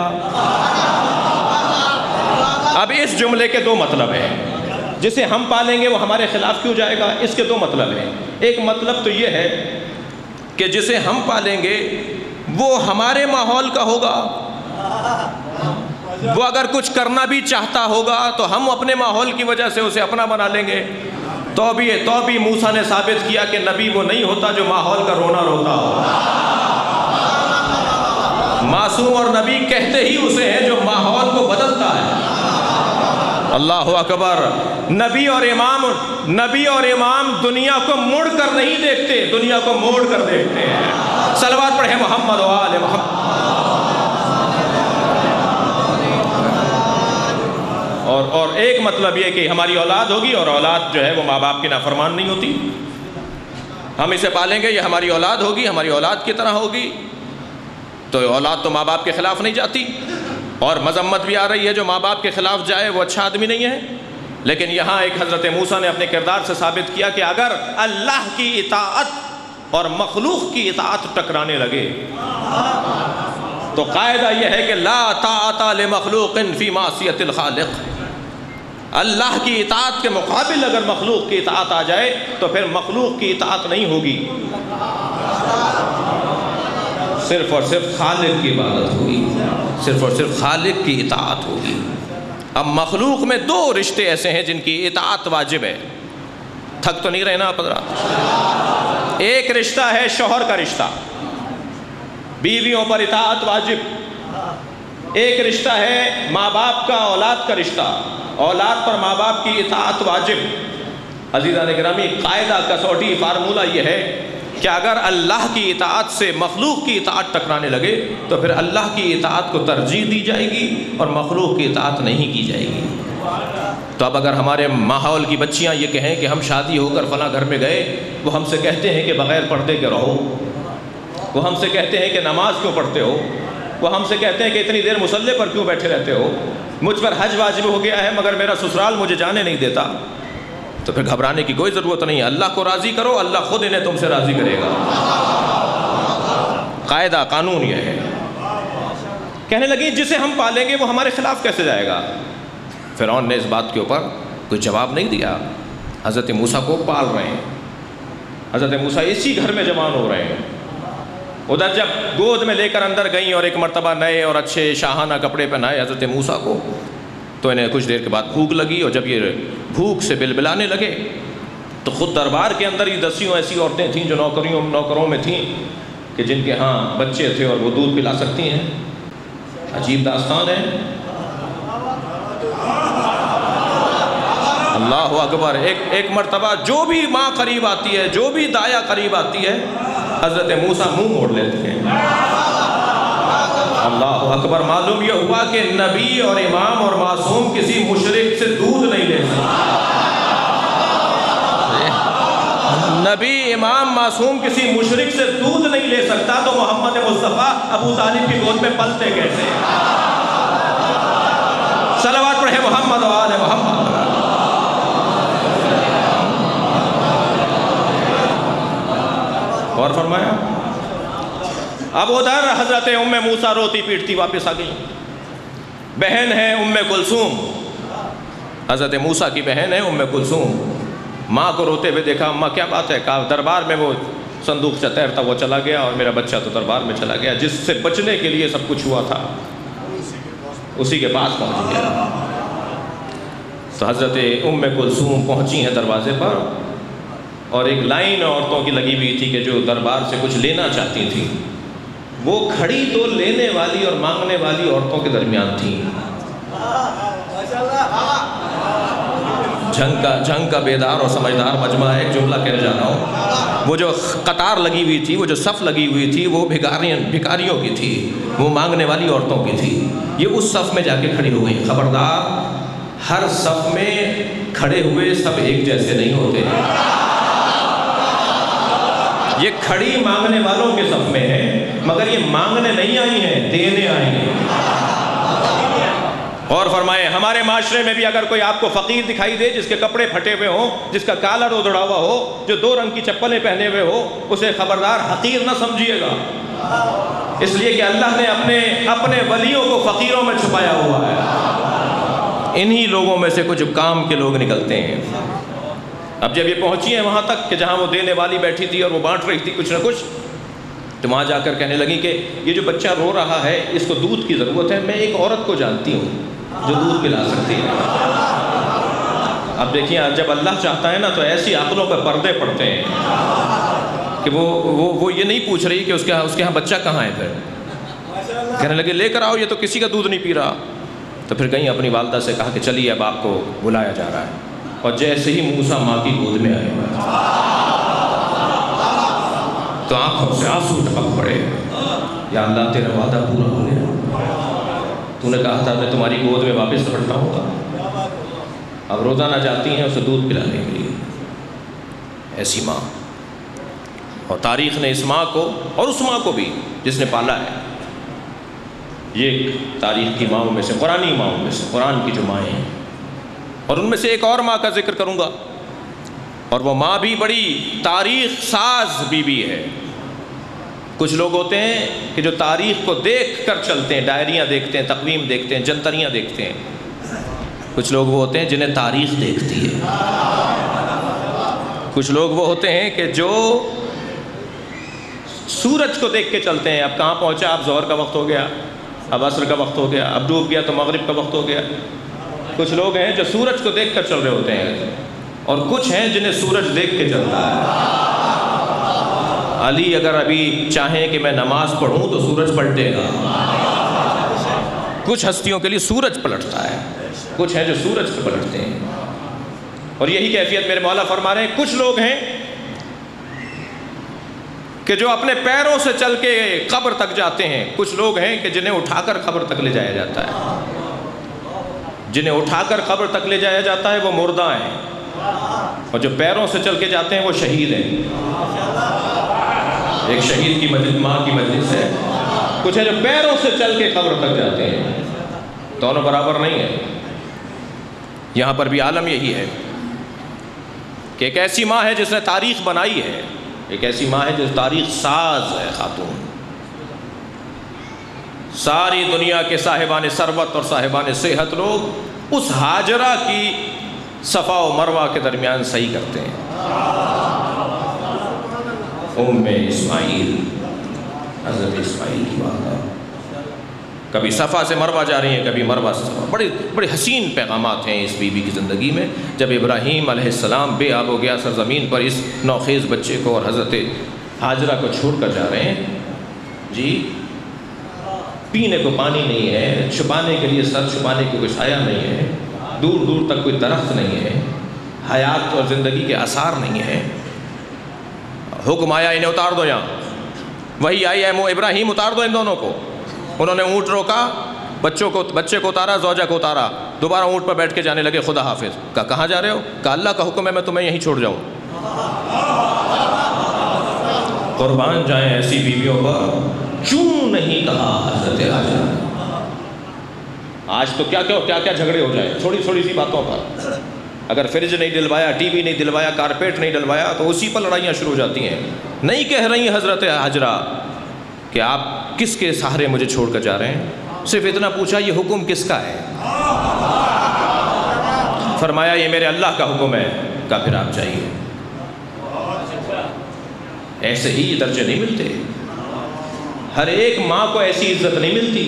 اب اس جملے کے دو مطلب ہیں، جسے ہم پالیں گے وہ ہمارے خلاف کیوں جائے گا، اس کے دو مطلب ہیں۔ ایک مطلب تو یہ ہے کہ جسے ہم پالیں گے وہ ہمارے ماحول کا ہوگا، وہ اگر کچھ کرنا بھی چاہتا ہوگا تو ہم اپنے ماحول کی وجہ سے اسے اپنا بنا لیں گے۔ تو بھی موسیٰ نے ثابت کیا کہ نبی وہ نہیں ہوتا جو ماحول کا رونا روتا ہو، معصوم اور نبی کہتے ہی اسے ہیں جو ماحول کو بدلتا ہے۔ اللہ اکبر۔ نبی اور امام دنیا کو مڑ کر نہیں دیکھتے، دنیا کو موڑ کر دیکھتے ہیں۔ صلوات پڑھیں محمد و آل محمد۔ اور ایک مطلب یہ کہ ہماری اولاد ہوگی اور اولاد جو ہے وہ ماں باپ کی نافرمان نہیں ہوتی، ہم اسے پالیں گے، یہ ہماری اولاد ہوگی، ہماری اولاد کی طرح ہوگی، تو اولاد تو ماں باپ کے خلاف نہیں جاتی، اور مذمت بھی آ رہی ہے جو ماں باپ کے خلاف جائے وہ اچھا آدمی نہیں ہے۔ لیکن یہاں ایک حضرت موسیٰ نے اپنے کردار سے ثابت کیا کہ اگر اللہ کی اطاعت اور مخلوق کی اطاعت ٹکرانے لگے تو قاعدہ یہ ہے کہ لا طاعت لمخلوق فی معصیت الخالق، اللہ کی اطاعت کے مقابل اگر مخلوق کی اطاعت آ جائے تو پھر مخلوق کی اطاعت نہیں ہوگی، صرف اور صرف خالق کی عبادت ہوگی، صرف اور صرف خالق کی اطاعت ہوگی۔ اب مخلوق میں دو رشتے ایسے ہیں جن کی اطاعت واجب ہے، تھک تو نہیں رہنا آپ حضرات۔ ایک رشتہ ہے شوہر کا رشتہ، بیویوں پر اطاعت واجب۔ ایک رشتہ ہے ماں باپ کا اولاد کا رشتہ، اولاد پر ماں باپ کی اطاعت واجب۔ عزیزان گرامی، قاعدہ کسوٹی فارمولہ یہ ہے کہ اگر اللہ کی اطاعت سے مخلوق کی اطاعت ٹکرانے لگے تو پھر اللہ کی اطاعت کو ترجیح دی جائے گی اور مخلوق کی اطاعت نہیں کی جائے گی۔ تو اب اگر ہمارے ماحول کی بچیاں یہ کہیں کہ ہم شادی ہو کر فلاں گھر میں گئے، وہ ہم سے کہتے ہیں کہ بغیر پردے کے رہو، وہ ہم سے کہتے ہیں کہ نماز کیوں پڑھتے ہو، وہ ہم سے کہتے ہیں کہ اتنی دیر مصلی پر کیوں بیٹھے رہتے ہو، مجھ پر حج واجب ہو گیا ہے مگر میرا سسرال مجھے جانے نہیں دیتا، تو پھر گھبرانے کی کوئی ضرورت نہیں ہے، اللہ کو راضی کرو، اللہ خود انہیں تم سے راضی کرے گا۔ قاعدہ قانون یہ ہے۔ کہنے لگی جسے ہم پالیں گے وہ ہمارے خلاف کیسے جائے گا؟ فرعون نے اس بات کے اوپر کوئی جواب نہیں دیا، حضرت موسیٰ کو پال رہے ہیں، حضرت موسیٰ اسی گھر میں جوان ہو رہے ہیں۔ ادھر جب گود میں لے کر اندر گئیں اور ایک مرتبہ نئے اور اچھے شاہانہ کپڑے پہنائے حضرت موسیٰ کو، تو انہیں کچھ دیر کے بعد بھوک لگی، اور جب یہ بھوک سے بلبلانے لگے تو خود دربار کے اندر ہی 10 ایسی عورتیں تھیں جو نوکروں میں تھیں کہ جن کے ہاں بچے تھے اور وہ دودھ پلا سکتی ہیں. عجیب داستان ہے. اللہ اکبر. ایک مرتبہ جو بھی ماں قریب آتی ہے، جو بھی دایا قریب آتی ہے، حضرت موسیٰ منہ موڑ لیتے ہیں. اللہ اکبر. معلوم یہ ہوا کہ نبی اور امام اور معصوم کسی مشرک سے دودھ نہیں لے سکتے. نبی امام معصوم کسی مشرک سے دودھ نہیں لے سکتا، تو محمد مصطفیٰ ابو طالب کی گود میں پلتے کیسے؟ صلوات پڑھے محمد و آل محمد. اور فرمایا اب ادھر حضرت ام موسیٰ روتی پیٹتی واپس آ گئی. بہن ہے ام کلثوم، حضرت موسیٰ کی بہن ہے ام کلثوم. ماں کو روتے ہوئے دیکھا. اماں کیا بات ہے؟ کہا دربار میں وہ صندوق سے تیرتا وہ چلا گیا اور میرا بچہ تو دربار میں چلا گیا. جس سے بچنے کے لیے سب کچھ ہوا تھا اسی کے پاس پہنچ گیا. تو حضرت ام کلثوم پہنچی ہیں دروازے پر، اور ایک لائن عورتوں کی لگی ہوئی تھی کہ جو دربار سے کچھ لینا چاہتی تھیں. وہ کھڑی تو لینے والی اور مانگنے والی عورتوں کے درمیان تھیں. جھنگ کا بیدار اور سمجھدار مجمع ہے. ایک جملہ کہنے جا رہا ہوں. وہ جو قطار لگی ہوئی تھی، وہ جو صف لگی ہوئی تھی، وہ بھکاریوں کی تھی، وہ مانگنے والی عورتوں کی تھی. یہ اس صف میں جا کے کھڑی ہو گئی. خبردار، ہر صف میں کھڑے ہوئے سب ایک جیسے نہیں ہوتے. یہ کھڑی مانگنے والوں کے صف میں ہے، مگر یہ مانگنے نہیں آئی ہیں، دینے آئی ہیں. اور فرمائے ہمارے معاشرے میں بھی اگر کوئی آپ کو فقیر دکھائی دے، جس کے کپڑے پھٹے ہوئے ہوں، جس کا کالر ادھڑا ہوا ہو، جو 2 رنگ کی چپلیں پہنے ہوئے ہو، اسے خبردار حقیر نہ سمجھیے گا. اس لیے کہ اللہ نے اپنے ولیوں کو فقیروں میں چھپایا ہوا ہے. انہی لوگوں میں سے کچھ کام کے لوگ نکلتے ہیں. اب جب یہ پہنچی ہیں وہاں تک کہ جہاں وہ دینے والی بیٹھی تھی اور وہ بانٹ رہی تھی کچھ نہ کچھ، تو وہاں جا کر کہنے لگی کہ یہ جو بچہ رو رہا ہے اس کو دودھ کی ضرورت ہے. میں ایک عورت کو جانتی ہوں جو دودھ پلا سکتی ہے. اب دیکھیے جب اللہ چاہتا ہے نا تو ایسی عقلوں پہ پردے پڑتے ہیں کہ وہ یہ نہیں پوچھ رہی کہ اس کے ہاں بچہ کہاں ہے. پھر کہنے لگے لے کر آؤ، یہ تو کسی کا دودھ نہیں پی رہا. تو پھر کہیں اپنی والدہ سے کہا کہ چلیے اب آپ کو بلایا جا رہا ہے. اور جیسے ہی موسیٰ ماں کی گود میں آئے تو آنکھوں سے آنسو ٹپک پڑے. یا اللہ تیرا وعدہ پورا ہو گیا. تو نے کہا تھا میں تمہاری گود میں واپس لوٹتا ہوں گا. اب روزانہ جاتی ہیں اسے دودھ پلانے کے لیے. ایسی ماں. اور تاریخ نے اس ماں کو اور اس ماں کو بھی جس نے پالا ہے، یہ تاریخ کی ماؤں میں سے، قرآنی ماؤں میں سے، قرآن کی جو مائیں ہیں. اور ان میں سے ایک اور ماں کا ذکر کروں گا، اور وہ ماں بھی بڑی تاریخ ساز بی ہے. کچھ لوگ ہوتے ہیں کہ جو تاریخ کو دیکھ کر چلتے ہیں، ڈائریاں دیکھتے ہیں، تقویم دیکھتے ہیں، جنتریاں دیکھتے ہیں. کچھ لوگ وہ ہوتے ہیں جنہیں تاریخ دیکھتی ہے. کچھ لوگ وہ ہوتے ہیں کہ جو سورج کو دیکھ کے چلتے ہیں. اب کہاں پہنچا؟ اب ظہر کا وقت ہو گیا، اب عصر کا وقت ہو گیا، اب ڈوب گیا تو مغرب کا وقت ہو گیا. کچھ لوگ ہیں جو سورج کو دیکھ کر چل رہے ہوتے ہیں، اور کچھ ہیں جنہیں سورج دیکھ کے چلتا ہے. علی اگر ابھی چاہیں کہ میں نماز پڑھوں تو سورج پلٹے گا. کچھ ہستیوں کے لیے سورج پلٹتا ہے، کچھ ہیں جو سورج پہ پلٹتے ہیں. اور یہی کیفیت میرے مولا فرما رہے ہیں. کچھ لوگ ہیں کہ جو اپنے پیروں سے چل کے قبر تک جاتے ہیں. کچھ لوگ ہیں کہ جنہیں اٹھا کر قبر تک لے جایا جاتا ہے. جنہیں اٹھا کر قبر تک لے جایا جاتا ہے وہ مردہ ہیں، اور جو پیروں سے چل کے جاتے ہیں وہ شہید ہیں. ایک شہید کی مجلس، ماں کی مجلس ہے. کچھ ہے جو پیروں سے چل کے قبر تک جاتے ہیں. دونوں برابر نہیں ہیں. یہاں پر بھی عالم یہی ہے کہ ایک ایسی ماں ہے جس نے تاریخ بنائی ہے، ایک ایسی ماں ہے جو تاریخ ساز ہے. خاتون ساری دنیا کے صاحبان ثروت اور صاحبان صحت لوگ اس ہاجرہ کی صفا و مروہ کے درمیان صحیح کرتے ہیں. ام اسماعیل، حضرت اسماعیل کی والدہ. کبھی صفا سے مروہ جا رہی ہیں، کبھی مروہ سے صفا۔ بڑے بڑے حسین پیغامات ہیں اس بی بی کی زندگی میں۔ جب ابراہیم علیہ السلام بے آب ہو گیا سرزمین پر اس نوخیز بچے کو اور حضرت ہاجرہ کو چھوڑ کر جا رہے ہیں، جی پینے کو پانی نہیں ہے، چھپانے کے لیے سر چھپانے کی کوئی سایہ نہیں ہے، دور دور تک کوئی درخت نہیں ہے، حیات اور زندگی کے آثار نہیں ہیں۔ حکم آیا انہیں اتار دو یہاں، وہی آئی ہے ابراہیم اتار دو ان دونوں کو۔ انہوں نے اونٹ روکا، بچے کو اتارا، زوجہ کو اتارا، دوبارہ اونٹ پر بیٹھ کے جانے لگے۔ خدا حافظ۔ کہا کہاں جا رہے ہو؟ کہا اللہ کا حکم ہے میں تمہیں یہیں چھوڑ جاؤں۔ قربان جائیں ایسی بیویوں پر، کیوں نہیں کہا حضرت ہاجرہ؟ آج تو کیا جھگڑے ہو جائیں تھوڑی تھوڑی سی باتوں پر۔ اگر فریج نہیں دلوایا، ٹی وی نہیں دلوایا، کارپیٹ نہیں دلوایا تو اسی پر لڑائیاں شروع ہو جاتی ہیں۔ نہیں کہہ رہی حضرت ہاجرہ کہ آپ کس کے سہارے مجھے چھوڑ کر جا رہے ہیں، صرف اتنا پوچھا یہ حکم کس کا ہے؟ فرمایا یہ میرے اللہ کا حکم ہے۔ کہا پھر آپ جائیے۔ ایسے ہی یہ درجے نہیں ملتے، ہر ایک ماں کو ایسی عزت نہیں ملتی۔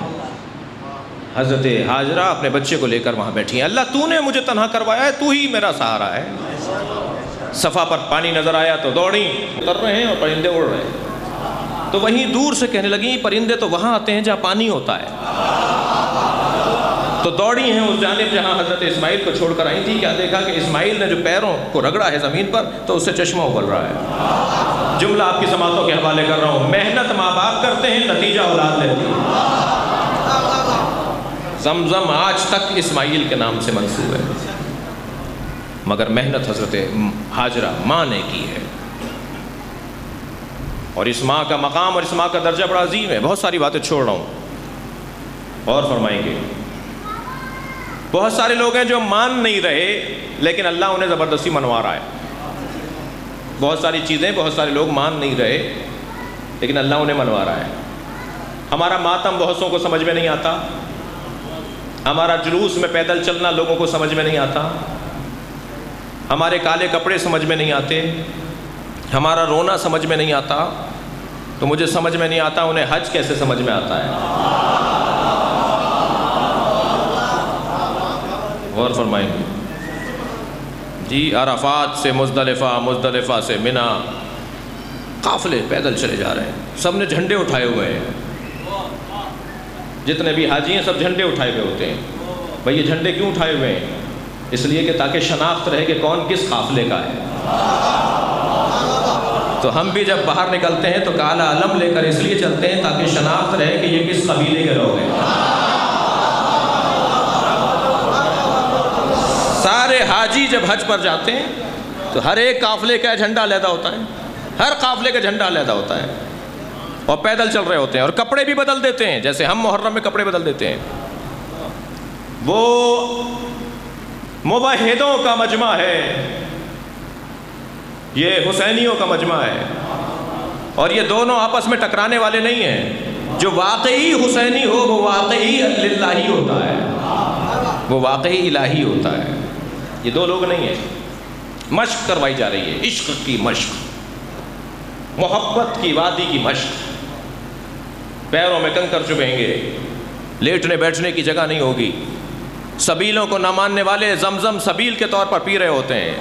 حضرت ہاجرہ اپنے بچے کو لے کر وہاں بیٹھی ہیں۔ اللہ تو نے مجھے تنہا کروایا ہے، تو ہی میرا سہارا ہے۔ صفا پر پانی نظر آیا تو دوڑیں، اتر رہے ہیں اور پرندے اڑ رہے ہیں۔ تو وہیں دور سے کہنے لگیں پرندے تو وہاں آتے ہیں جہاں پانی ہوتا ہے۔ تو دوڑی ہیں اس جانب جہاں حضرت اسماعیل کو چھوڑ کر آئی تھی۔ کیا دیکھا کہ اسماعیل نے جو پیروں کو رگڑا ہے زمین پر تو اس سے چشمہ ابل رہا ہے۔ جملہ آپ کی سماعتوں کے حوالے کر رہا ہوں، محنت ماں باپ کرتے ہیں، نتیجہ اولاد لیتی ہے۔ زمزم آج تک اسماعیل کے نام سے منسوب ہے، مگر محنت حضرت ہاجرہ ماں نے کی ہے۔ اور اس ماں کا مقام اور اس ماں کا درجہ بڑا عظیم ہے۔ بہت ساری باتیں چھوڑ رہا ہوں اور فرمائیں گے۔ بہت سارے لوگ ہیں جو مان نہیں رہے لیکن اللہ انہیں زبردستی منوا رہا ہے۔ بہت ساری چیزیں بہت سارے لوگ مان نہیں رہے لیکن اللہ انہیں منوا رہا ہے۔ ہمارا ماتم بہتوں کو سمجھ میں نہیں آتا، ہمارا جلوس میں پیدل چلنا لوگوں کو سمجھ میں نہیں آتا، ہمارے کالے کپڑے سمجھ میں نہیں آتے، ہمارا رونا سمجھ میں نہیں آتا، تو مجھے سمجھ میں نہیں آتا انہیں حج کیسے سمجھ میں آتا ہے۔ غور فرمائیں گے جی۔ عرفات سے مزدلفہ، مزدلفہ سے منی، قافلے پیدل چلے جا رہے ہیں، سب نے جھنڈے اٹھائے ہوئے ہیں۔ جتنے بھی حاجی ہیں سب جھنڈے اٹھائے ہوئے ہوتے ہیں۔ بھئی یہ جھنڈے کیوں اٹھائے ہوئے ہیں؟ اس لیے کہ تاکہ شناخت رہے کہ کون کس قافلے کا ہے۔ تو ہم بھی جب باہر نکلتے ہیں تو کالا علم لے کر اس لیے چلتے ہیں تاکہ شناخت رہے کہ یہ کس قبیلے کے لوگ ہیں۔ سارے حاجی جب حج پر جاتے ہیں تو ہر ایک قافلے کا جھنڈا علیحدہ ہوتا ہے، ہر قافلے کا جھنڈا علیحدہ ہوتا ہے، اور پیدل چل رہے ہوتے ہیں اور کپڑے بھی بدل دیتے ہیں، جیسے ہم محرم میں کپڑے بدل دیتے ہیں۔ وہ موحدوں کا مجمع ہے، یہ حسینیوں کا مجمع ہے، اور یہ دونوں آپس میں ٹکرانے والے نہیں ہیں۔ جو واقعی حسینی ہو وہ واقعی للہی ہوتا ہے، وہ واقعی الہی ہوتا ہے۔ یہ دو لوگ نہیں ہیں۔ مشق کروائی جا رہی ہے، عشق کی مشق، محبت کی وادی کی مشق۔ پیروں میں کنکر چبھیں گے، لیٹنے بیٹھنے کی جگہ نہیں ہوگی۔ سبیلوں کو نہ ماننے والے زمزم سبیل کے طور پر پی رہے ہوتے ہیں،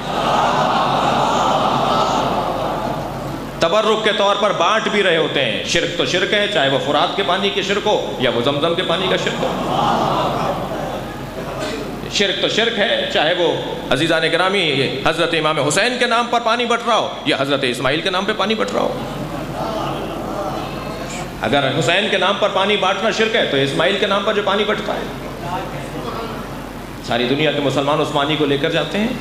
تبرک کے طور پر بانٹ بھی رہے ہوتے ہیں۔ شرک تو شرک ہے، چاہے وہ فرات کے پانی کے شرک ہو یا وہ زمزم کے پانی کا شرک ہو۔ شرک تو شرک ہے، چاہے وہ عزیزان گرامی حضرت امام حسین کے نام پر پانی بٹ رہا ہو یا حضرت اسماعیل کے نام پہ پانی بٹ رہا ہو۔ اگر حسین کے نام پر پانی بانٹنا شرک ہے تو اسماعیل کے نام پر جو پانی بٹتا ہے، ساری دنیا کے مسلمان اس پانی کو لے کر جاتے ہیں۔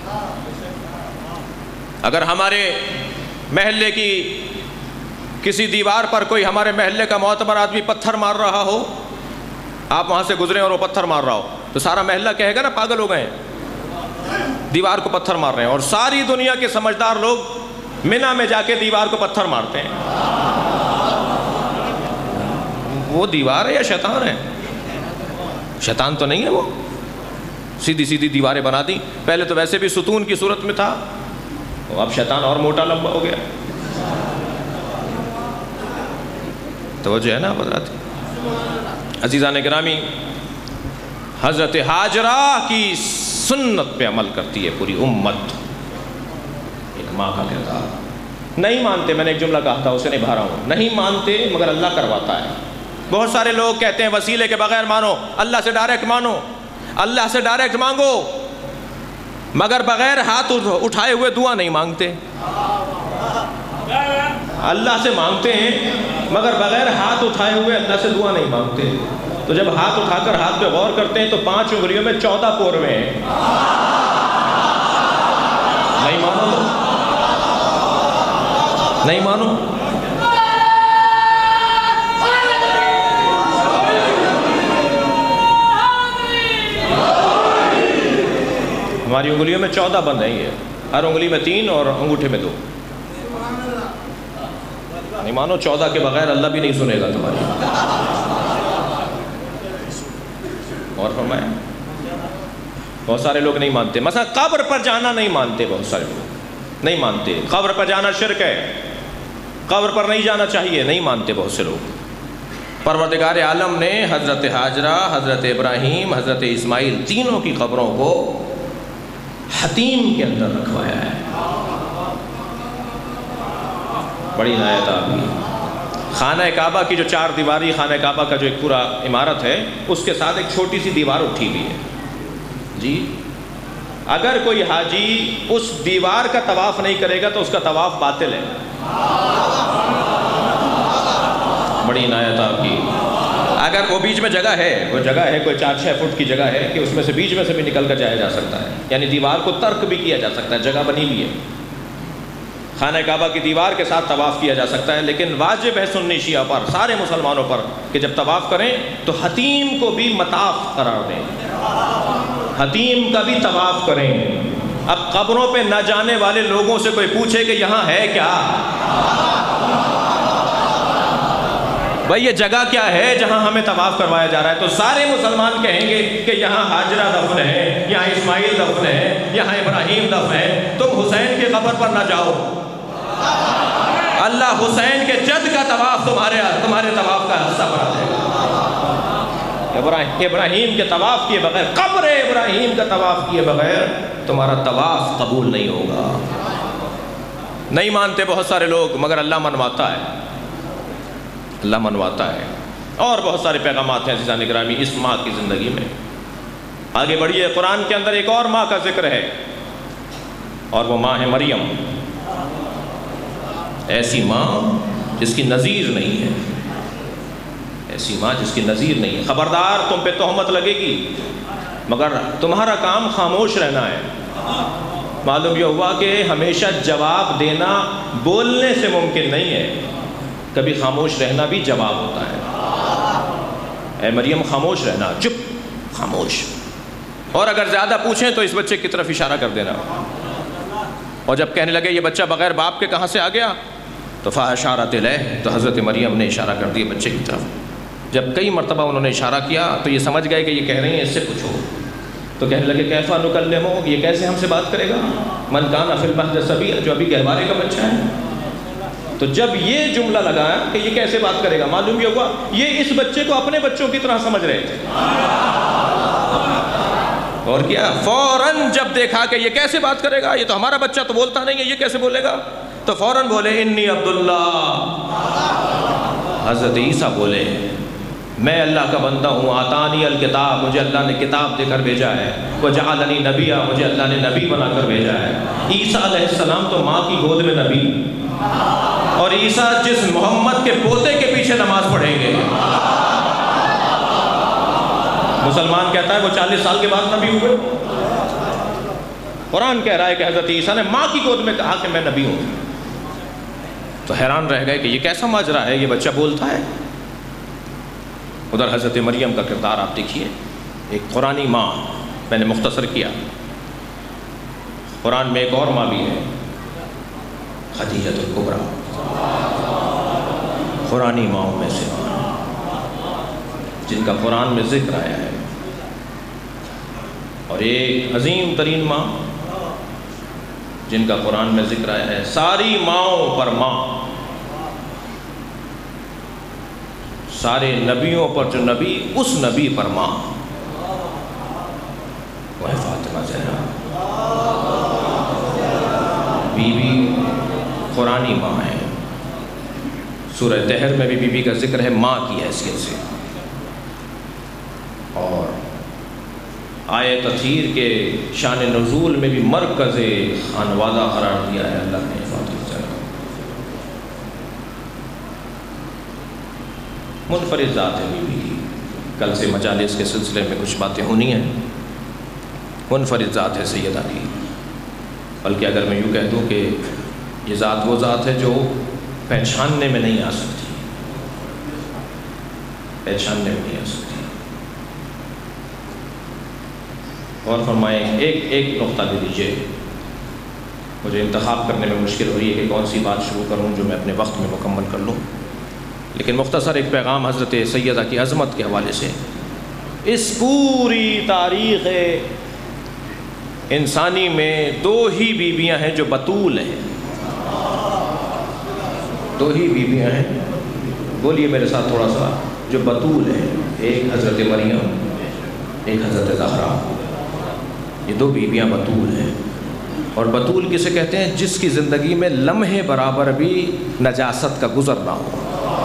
اگر ہمارے محلے کی کسی دیوار پر کوئی ہمارے محلے کا معتبر آدمی پتھر مار رہا ہو، آپ وہاں سے گزرے اور وہ پتھر مار رہا ہو تو سارا محلہ کہے گا نا پاگل ہو گئے ہیں، دیوار کو پتھر مار رہے ہیں۔ اور ساری دنیا کے سمجھدار لوگ منی میں جا کے دیوار کو پتھر مارتے ہیں۔ وہ دیوار ہے یا شیطان ہے؟ شیطان تو نہیں ہے، وہ سیدھی سیدھی دیواریں بنا دی۔ پہلے تو ویسے بھی ستون کی صورت میں تھا، اب شیطان اور موٹا لمبا ہو گیا۔ توجہ ہے نا حضرات؟ عزیزان گرامی، حضرت ہاجرہ کی سنت پہ عمل کرتی ہے پوری امت، ایک ماں کا کردار۔ نہیں مانتے، میں نے ایک جملہ کہا تھا اسے نبھا رہا ہوں، نہیں مانتے مگر اللہ کرواتا ہے۔ بہت سارے لوگ کہتے ہیں وسیلے کے بغیر مانو، اللہ سے ڈائریکٹ مانو، اللہ سے ڈائریکٹ مانگو، مگر بغیر ہاتھ اٹھائے ہوئے دعا نہیں مانگتے۔ اللہ سے مانگتے ہیں مگر بغیر ہاتھ اٹھائے ہوئے اللہ سے دعا não مانگتے۔ تو جب ہاتھ اٹھا کر ہاتھ پہ غور کرتے ہیں تو 5 انگلیوں میں 14 پورے ہیں۔ نہیں مانو تو نہیں مانو۔ ہماری انگلیوں میں 14 بند ہیں، یہ ہر انگلی میں 3 اور انگوٹھے میں 2۔ نہیں مانو، 14 کے بغیر اللہ بھی نہیں سنے گا تمہاری۔ اور فرمایا بہت سارے لوگ نہیں مانتے، مثلا قبر پر جانا نہیں مانتے، بہت سارے لوگ نہیں مانتے، قبر پر جانا شرک ہے، قبر پر نہیں جانا چاہیے، نہیں مانتے بہت سے لوگ۔ پروردگار عالم نے حضرت ہاجرہ، حضرت ابراہیم، حضرت اسماعیل تینوں کی قبروں کو حتیم کے اندر رکھوایا ہے۔ بڑی عنایت آپ کی۔ خانہ کعبہ کی جو 4 دیواری، خانہ کعبہ کا جو ایک پورا عمارت ہے، اس کے ساتھ ایک چھوٹی سی دیوار اٹھی ہوئی ہے جی۔ اگر کوئی حاجی اس دیوار کا طواف نہیں کرے گا تو اس کا طواف باطل ہے۔ بڑی عنایت آپ کی۔ اگر وہ بیچ میں جگہ ہے، وہ جگہ ہے کوئی 4-6 فٹ کی جگہ ہے کہ اس میں سے بیچ میں سے بھی نکل کر جایا جا سکتا ہے، یعنی دیوار کو ترک بھی کیا جا سکتا ہے، جگہ بنی ہوئی ہے، خانہ کعبہ کی دیوار کے ساتھ طواف کیا جا سکتا ہے۔ لیکن واجب ہے سنی شیعہ پر، سارے مسلمانوں پر، کہ جب طواف کریں تو حتیم کو بھی مطاف قرار دیں، حتیم کا بھی طواف کریں۔ اب قبروں پہ نہ جانے والے لوگوں سے کوئی پوچھے کہ یہاں ہے کیا، بھئی یہ جگہ کیا ہے جہاں ہمیں طواف کروایا جا رہا ہے، تو سارے مسلمان کہیں گے کہ یہاں ہاجرہ دفن ہے، یہاں اسماعیل دفن ہے، یہاں ابراہیم دفن ہے، تم حسین کی قبر پر نہ جاؤ۔ اللہ حسین کے جد کا طواف تمہارے طواف کا حصہ بنا دے گا۔ ابراہیم کے طواف کیے بغیر، قبر ابراہیم کا طواف کیے بغیر تمہارا طواف قبول نہیں ہوگا۔ نہیں مانتے بہت سارے لوگ، مگر اللہ منواتا ہے، اللہ منواتا ہے۔ اور بہت سارے پیغامات ہیں عزیزان گرامی اس ماں کی زندگی میں۔ آگے بڑھیے، قرآن کے اندر ایک اور ماں کا ذکر ہے، اور وہ ماں ہے مریم، ایسی ماں جس کی نظیر نہیں ہے، ایسی ماں جس کی نظیر نہیں ہے۔ خبردار تم پہ تہمت لگے گی مگر تمہارا کام خاموش رہنا ہے۔ معلوم یہ ہوا کہ ہمیشہ جواب دینا بولنے سے ممکن نہیں ہے، کبھی خاموش رہنا بھی جواب ہوتا ہے۔ اے مریم خاموش رہنا، چپ، خاموش۔ اور اگر زیادہ پوچھیں تو اس بچے کی طرف اشارہ کر دینا۔ اور جب کہنے لگے یہ بچہ بغیر باپ کے کہاں سے آ گیا، تو فاشارت الیہ، تو حضرت مریم نے اشارہ کر دیا بچے کی طرف۔ جب کئی مرتبہ انہوں نے اشارہ کیا تو یہ سمجھ گئے کہ یہ کہہ رہی ہیں اس سے پوچھو، تو کہنے لگے کیف نکلمہ، یہ کیسے ہم سے بات کرے گا، من کان فی المہد صبیا، جو ابھی گہوارے کا بچہ ہے۔ تو جب یہ جملہ لگایا کہ یہ کیسے بات کرے گا، معلوم یہ ہوا یہ اس بچے کو اپنے بچوں کی طرح سمجھ رہے تھے۔ اور کیا، فوراً جب دیکھا کہ یہ کیسے بات کرے گا، یہ تو ہمارا بچہ تو بولتا نہیں ہے، یہ کیسے بولے گا، تو فوراً بولے انی عبداللہ۔ حضرت عیسیٰ بولے میں اللہ کا بندہ ہوں، آتانی الکتاب، مجھے اللہ نے کتاب دے کر بھیجا ہے، وجعلنی نبیا، مجھے اللہ نے نبی بنا کر بھیجا ہے۔ عیسیٰ علیہ السلام تو ماں کی گود میں نبی، اور عیسیٰ جس محمد کے پوتے کے پیچھے نماز پڑھیں گے، مسلمان کہتا ہے وہ 40 سال کے بعد نبی ہوئے۔ قرآن کہہ رہا ہے کہ حضرت عیسیٰ نے ماں کی گود میں کہا کہ میں نبی ہوں۔ تو حیران رہ گئے کہ یہ کیسا ماجرا ہے، یہ بچہ بولتا ہے۔ ادھر حضرت مریم کا کردار آپ دیکھیے، ایک قرآنی ماں، میں نے مختصر کیا، قرآن میں ایک اور ماں بھی ہے، خدیجہ الکبریٰ، قرآنی ماؤں میں سے جن کا قرآن میں ذکر آیا ہے، اور ایک عظیم ترین ماں جن کا قرآن میں ذکر آیا ہے۔ ساری ماؤں پر ماں، سارے نبیوں پر جو نبی، اس نبی پر ماں، وہ ہے فاطمہ زہرا، بی بی قرآنی ماں ہے۔ سورہ دہر میں بھی بی بی کا ذکر ہے ماں کی حیثیت سے، اور آیہ تطہیر کے شان نزول میں بھی مرکز خانوادہ قرار دیا ہے اللہ نے فاطمہ زہرا۔ منفرد ذات ہے بی بی کی، کل سے مجالس کے سلسلے میں کچھ باتیں ہونی ہیں۔ منفرد ذات ہے سیدہ کی، بلکہ اگر میں یوں کہہ دوں کہ یہ ذات وہ ذات ہے جو پہچاننے میں نہیں آ سکتی، پہچاننے میں نہیں آ سکتی۔ اور فرمائیں ایک نقطہ دے دیجئے، مجھے انتخاب کرنے میں مشکل ہو رہی ہے کہ کون سی بات شروع کروں جو میں اپنے وقت میں مکمل کر لوں، لیکن مختصر ایک پیغام حضرت سیدہ کی عظمت کے حوالے سے۔ اس پوری تاریخ انسانی میں دو ہی بیویاں ہیں جو بطول ہیں، دو ہی بیویاں ہیں، بولیے میرے ساتھ تھوڑا سا، جو بطول ہیں، ایک حضرت مریم، ایک حضرت زہرا، یہ دو بیویاں بطول ہیں۔ اور بطول کسے کہتے ہیں؟ جس کی زندگی میں لمحے برابر بھی نجاست کا گزر نہ ہو،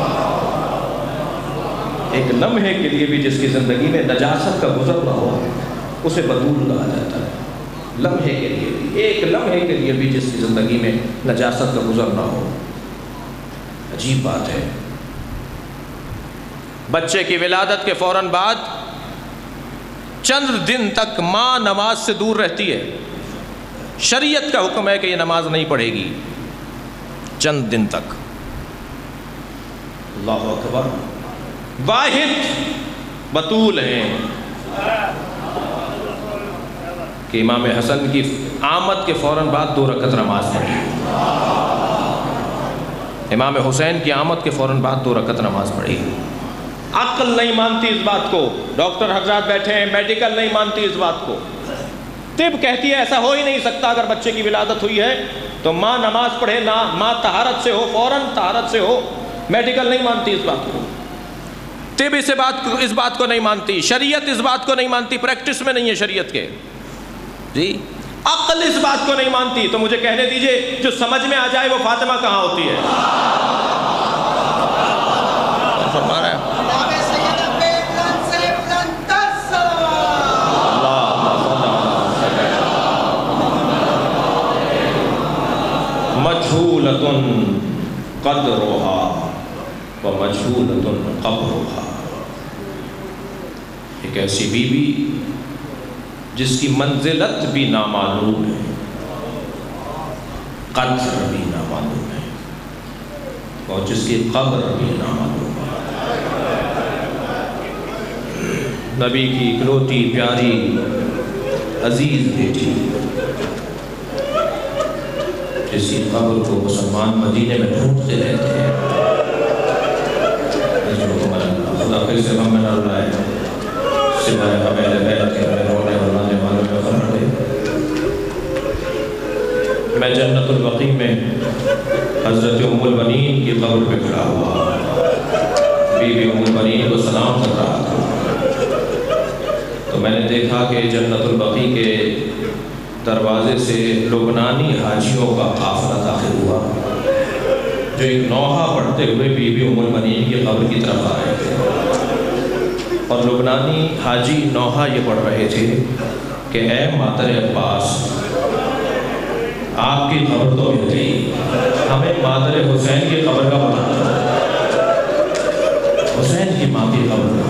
ایک لمحے کے لیے بھی جس کی زندگی میں نجاست کا گزر نہ ہو اسے بطول کہا جاتا ہے۔ لمحے کے لیے بھی، ایک لمحے کے لیے بھی جس کی زندگی میں نجاست کا گزر نہ ہو۔ عجیب بات ہے، بچے کی ولادت کے فوراً بعد چند دن تک ماں نماز سے دور رہتی ہے، شریعت کا حکم ہے کہ یہ نماز نہیں پڑھے گی چند دن تک۔ اللہ اکبر، واحد بطول ہیں کہ امام حسن کی آمد کے فوراً بعد 2 رکعت نماز پڑھی، امام حسین کی آمد کے فوراً بعد 2 رکعت نماز پڑھی۔ عقل نہیں مانتی اس بات کو، ڈاکٹر حضرات بیٹھے ہیں، میڈیکل نہیں مانتی اس بات کو، طب کہتی ہے ایسا ہو ہی نہیں سکتا، اگر بچے کی ولادت ہوئی ہے تو ماں نماز پڑھے، نہ ماں طہارت سے ہو، فوراً طہارت سے ہو، میڈیکل نہیں مانتی اس بات کو، طب اس بات کو نہیں مانتی، شریعت اس بات کو نہیں مانتی، پریکٹس میں نہیں ہے شریعت کے، جی عقل اس بات کو نہیں مانتی، تو مجھے کہنے دیجئے جو سمجھ میں آ جائے وہ فاطمہ کہاں ہوتی ہے؟ فرما رہا ہے مجھولۃ قدرھا ومجھولۃ قبرھا، ایک ایسی بیوی جس کی منزلت بھی نامعلوم ہے، قدر بھی نامعلوم ہے، اور جس کی قبر بھی نامعلوم ہے۔ نبی کی اکلوتی پیاری عزیز بیٹی، جس کی قبر کو مسلمان مدینے میں ڈھونڈتے رہتے ہیں، خدا پھر سے ہم میں نہ رائے سوائے حمیل بیت کے ہمیں رونے والے والوں میں خبر دے۔ میں جنت البقیع میں حضرت ام البنین کی قبر پہ کھڑا ہوا، بی بی ام البنین کو سلام کر رہا تھا، تو میں نے دیکھا کہ جنت البقیع کے دروازے سے لبنانی حاجیوں کا قافلہ داخل ہوا، جو ایک نوحہ پڑھتے ہوئے بی بی ام البنین کی قبر کی طرف آئے تھے، اور لبنانی حاجی نوحہ یہ پڑھ رہے تھے کہ اے مادر عباس، آپ کی قبر تو مل گئی، ہمیں مادر حسین کی قبر کا پتہ، حسین کی ماں کی قبر کا۔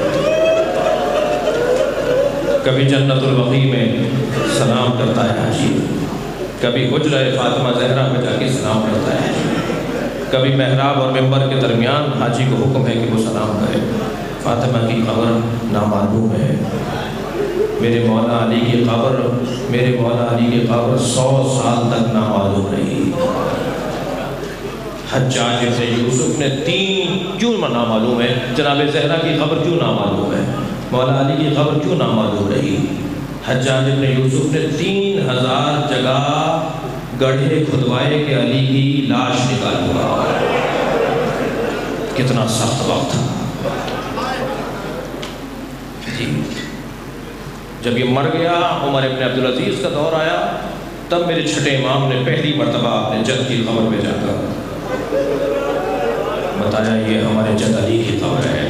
کبھی جنت البقیع میں سلام کرتا ہے حاجی، کبھی حجرہ فاطمہ زہرا میں جا کے سلام کرتا ہے، کبھی محراب اور ممبر کے درمیان حاجی کو حکم ہے کہ وہ سلام کرے۔ فاطمہ کی قبر نامعلوم ہے، میرے مولا علی کی قبر 100 سال تک نامعلوم رہی۔ حجاج ابن یوسف نے کیوں نامعلوم ہے؟ جناب زہرا کی قبر کیوں نامعلوم ہے؟ مولا علی کی قبر کیوں نامعلوم رہی؟ حجاج ابن یوسف نے 3000 جگہ گڑھے کھدوائے کہ علی کی لاش نکال ہوا۔ کتنا سخت وقت تھا، جب یہ مر گیا، عمر ابن عبدالعزیز کا دور آیا، تب میرے چھٹے امام نے پہلی مرتبہ اپنے جد کی قبر پہ جا کر بتایا یہ ہمارے جد علی کی قبر ہے،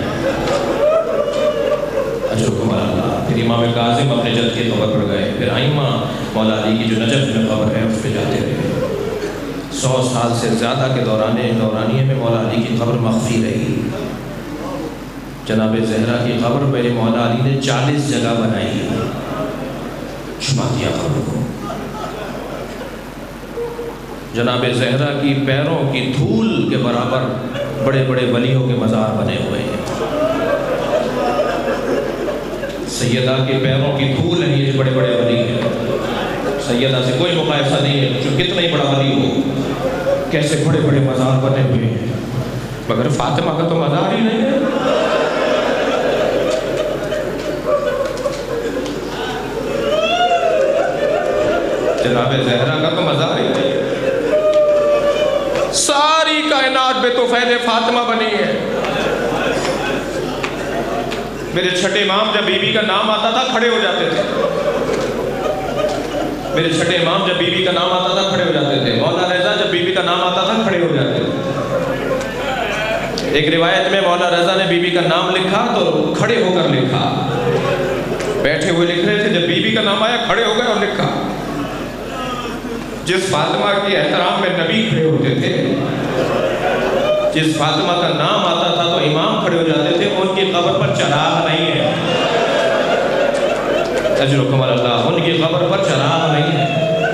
اجرکم اللہ۔ پھر امام کاظم اپنے جد کی قبر پر گئے، پھر ائمہ مولا علی کی جو نجف میں قبر ہے اس پہ جاتے رہے۔ 100 سال سے زیادہ کے دورانیے میں مولا علی کی قبر مخفی رہی۔ جناب زہرا کی قبر میرے مولا علی نے 40 جگہ بنائی، چھپا دیا قبر کو۔ جناب زہرا کی پیروں کی دھول کے برابر بڑے بڑے ولیوں کے مزار بنے ہوئے ہیں۔ سیدہ کے پیروں کی دھول ہے، یہ بڑے بڑے ولی ہیں۔ سیدہ سے کوئی مقایسہ نہیں ہے، جو کتنا ہی بڑا ولی ہو، کیسے بڑے بڑے مزار بنے ہوئے ہیں، مگر فاطمہ کا تو مزار ہی نہیں ہے۔ جناب زہرا کا تو مزار ہی نہیں ہے۔ ساری کائنات بے طفیل فاطمہ بنی ہے۔ میرے چھٹے امام جب بی بی کا نام آتا تھا کھڑے ہو جاتے تھے، میرے چھٹے امام جب بی بی کا نام آتا تھا کھڑے ہو جاتے تھے، مولا رضا جب بی بی کا نام آتا تھا کھڑے ہو جاتے تھے۔ ایک روایت میں مولا رضا نے بی بی کا نام لکھا تو کھڑے ہو کر لکھا، بیٹھے ہوئے لکھ رہے تھے، جب بی بی کا نام آیا کھڑے ہو گئے اور لکھا۔ جس فاطمہ کے احترام میں نبی کھڑے ہوتے تھے، جس فاطمہ کا نام آتا تھا تو امام کھڑے ہو جاتے تھے، ان کی قبر پر چراغ نہیں ہے۔ اجرکم اللہ، ان کی قبر پر چراغ نہیں ہے۔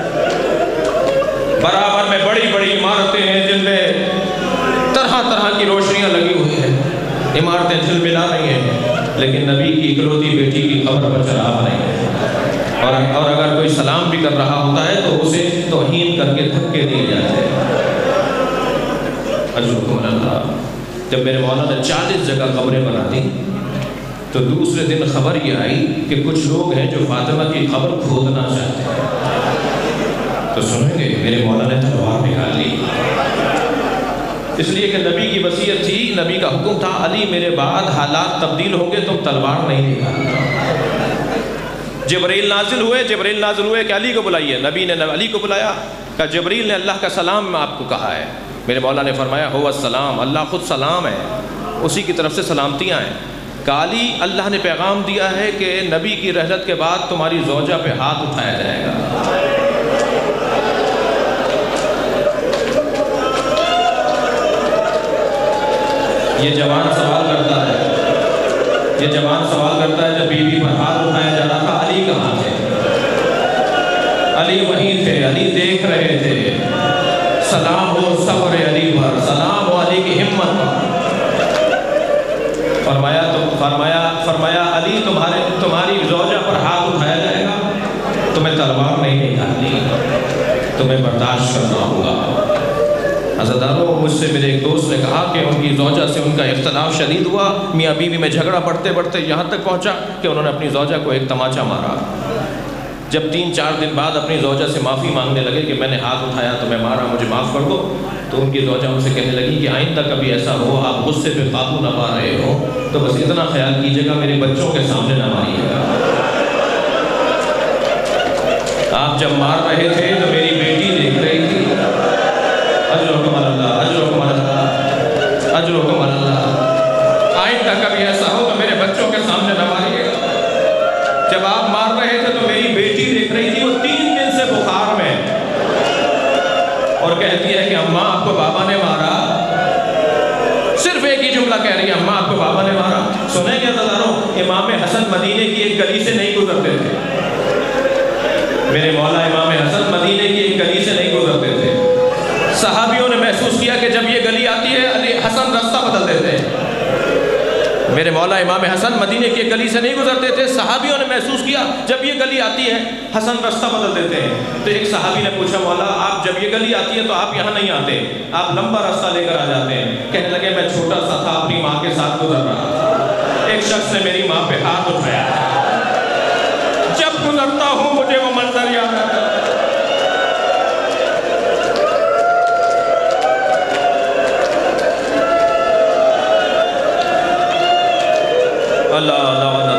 برابر میں بڑی بڑی عمارتیں ہیں جن میں طرح طرح کی روشنیاں لگی ہوئی ہیں، عمارتیں جھلملا رہی ہیں، لیکن نبی کی اکلوتی بیٹی کی قبر پر چراغ نہیں ہے۔ اور اگر کوئی سلام بھی کر رہا ہوتا ہے تو اسے توہین کر کے دھکے دیے جاتے ہیں۔ اجرکم اللہ۔ جب میرے مولا نے 40 جگہ قبریں بنا دی تو دوسرے دن خبر یہ آئی کہ کچھ لوگ ہیں جو فاطمہ کی قبر کھودنا چاہتے ہیں۔ تو سنیں گے، میرے مولا نے تلوار نکال لی، اس لیے کہ نبی کی وصیت تھی، نبی کا حکم تھا، علی میرے بعد حالات تبدیل ہوں گے، تم تلوار نہیں نکالنا۔ جبرائیل نازل ہوئے کہ علی کو بلائیے، نبی نے علی کو بلایا، کہا جبرائیل نے اللہ کا سلام آپ کو کہا ہے۔ میرے مولا نے فرمایا ہوا السلام، اللہ خود سلام ہے، اسی کی طرف سے سلامتیاں ہیں۔ کہا علی، اللہ نے پیغام دیا ہے کہ نبی کی رحلت کے بعد تمہاری زوجہ پہ ہاتھ اٹھایا جائے گا۔ یہ جوان سوال کرتا ہے، جب بی بی پر ہاتھ اٹھایا جا رہا تھا، علی کہاں تھے؟ علی وہیں تھے، علی دیکھ رہے تھے۔ سلام ہو صبر علی پر، سلام ہو علی کی ہمت پر۔ فرمایا علی تمہاری زوجہ پر ہاتھ اٹھایا جائے گا، تمہیں تلوار نہیں نکالنی، تمہیں برداشت کرنا ہوگا۔ عزیزانو، مجھ سے میرے ایک دوست نے کہا کہ ان کی زوجہ سے ان کا اختلاف شدید ہوا، میاں بیوی میں جھگڑا بڑھتے بڑھتے یہاں تک پہنچا کہ انہوں نے اپنی زوجہ کو ایک تماچا مارا۔ جب 3-4 دن بعد اپنی زوجہ سے معافی مانگنے لگے کہ میں نے ہاتھ اٹھایا تو میں مارا، مجھے معاف کر دو، تو ان کی زوجہ ان سے کہنے لگی کہ آئندہ کبھی ایسا ہو آپ غصے پہ قابو نہ پا رہے ہو تو بس اتنا خیال کیجیے گا میرے بچوں کے سامنے نہ ماریے گا۔ آپ جب مار رہے تھے تو میری بیٹی دیکھ رہی تھی۔ اجرکم اللہ، اجرکم اللہ، اجرکم اللہ۔ آئندہ کبھی ایسا ہو تو میرے بچوں کے سامنے نہ ماریے گا۔ جب آپ مار رہے تھے تو میری بیٹی دیکھ رہی تھی، وہ 3 دن سے بخار میں، اور کہتی ہے کہ اماں آپ کو بابا نے مارا، صرف ایک ہی جملہ کہہ رہی ہے، اماں آپ کو بابا نے مارا۔ سنیں گے عزیزانو، امام حسن مدینے کی ایک گلی سے نہیں گزرتے تھے، میرے مولا امام حسن مدینے کی ایک گلی سے نہیں گزرتے تھے۔ صحابیوں نے محسوس کیا کہ جب یہ گلی آتی ہے علی حسن رستہ بدل دیتے ہیں۔ میرے مولا امام حسن مدینے کی ایک گلی سے نہیں گزرتے تھے، صحابیوں نے محسوس کیا جب یہ گلی آتی ہے حسن رستہ بدل دیتے ہیں۔ تو ایک صحابی نے پوچھا مولا آپ جب یہ گلی آتی ہے تو آپ یہاں نہیں آتے، آپ لمبا راستہ لے کر آ جاتے ہیں۔ کہنے لگے میں چھوٹا سا تھا، اپنی ماں کے ساتھ گزر رہا تھا، ایک شخص نے میری ماں پہ ہاتھ اٹھایا، جب گزرتا ہوں مجھے وہ منظر یاد آتا ہے۔ اللہ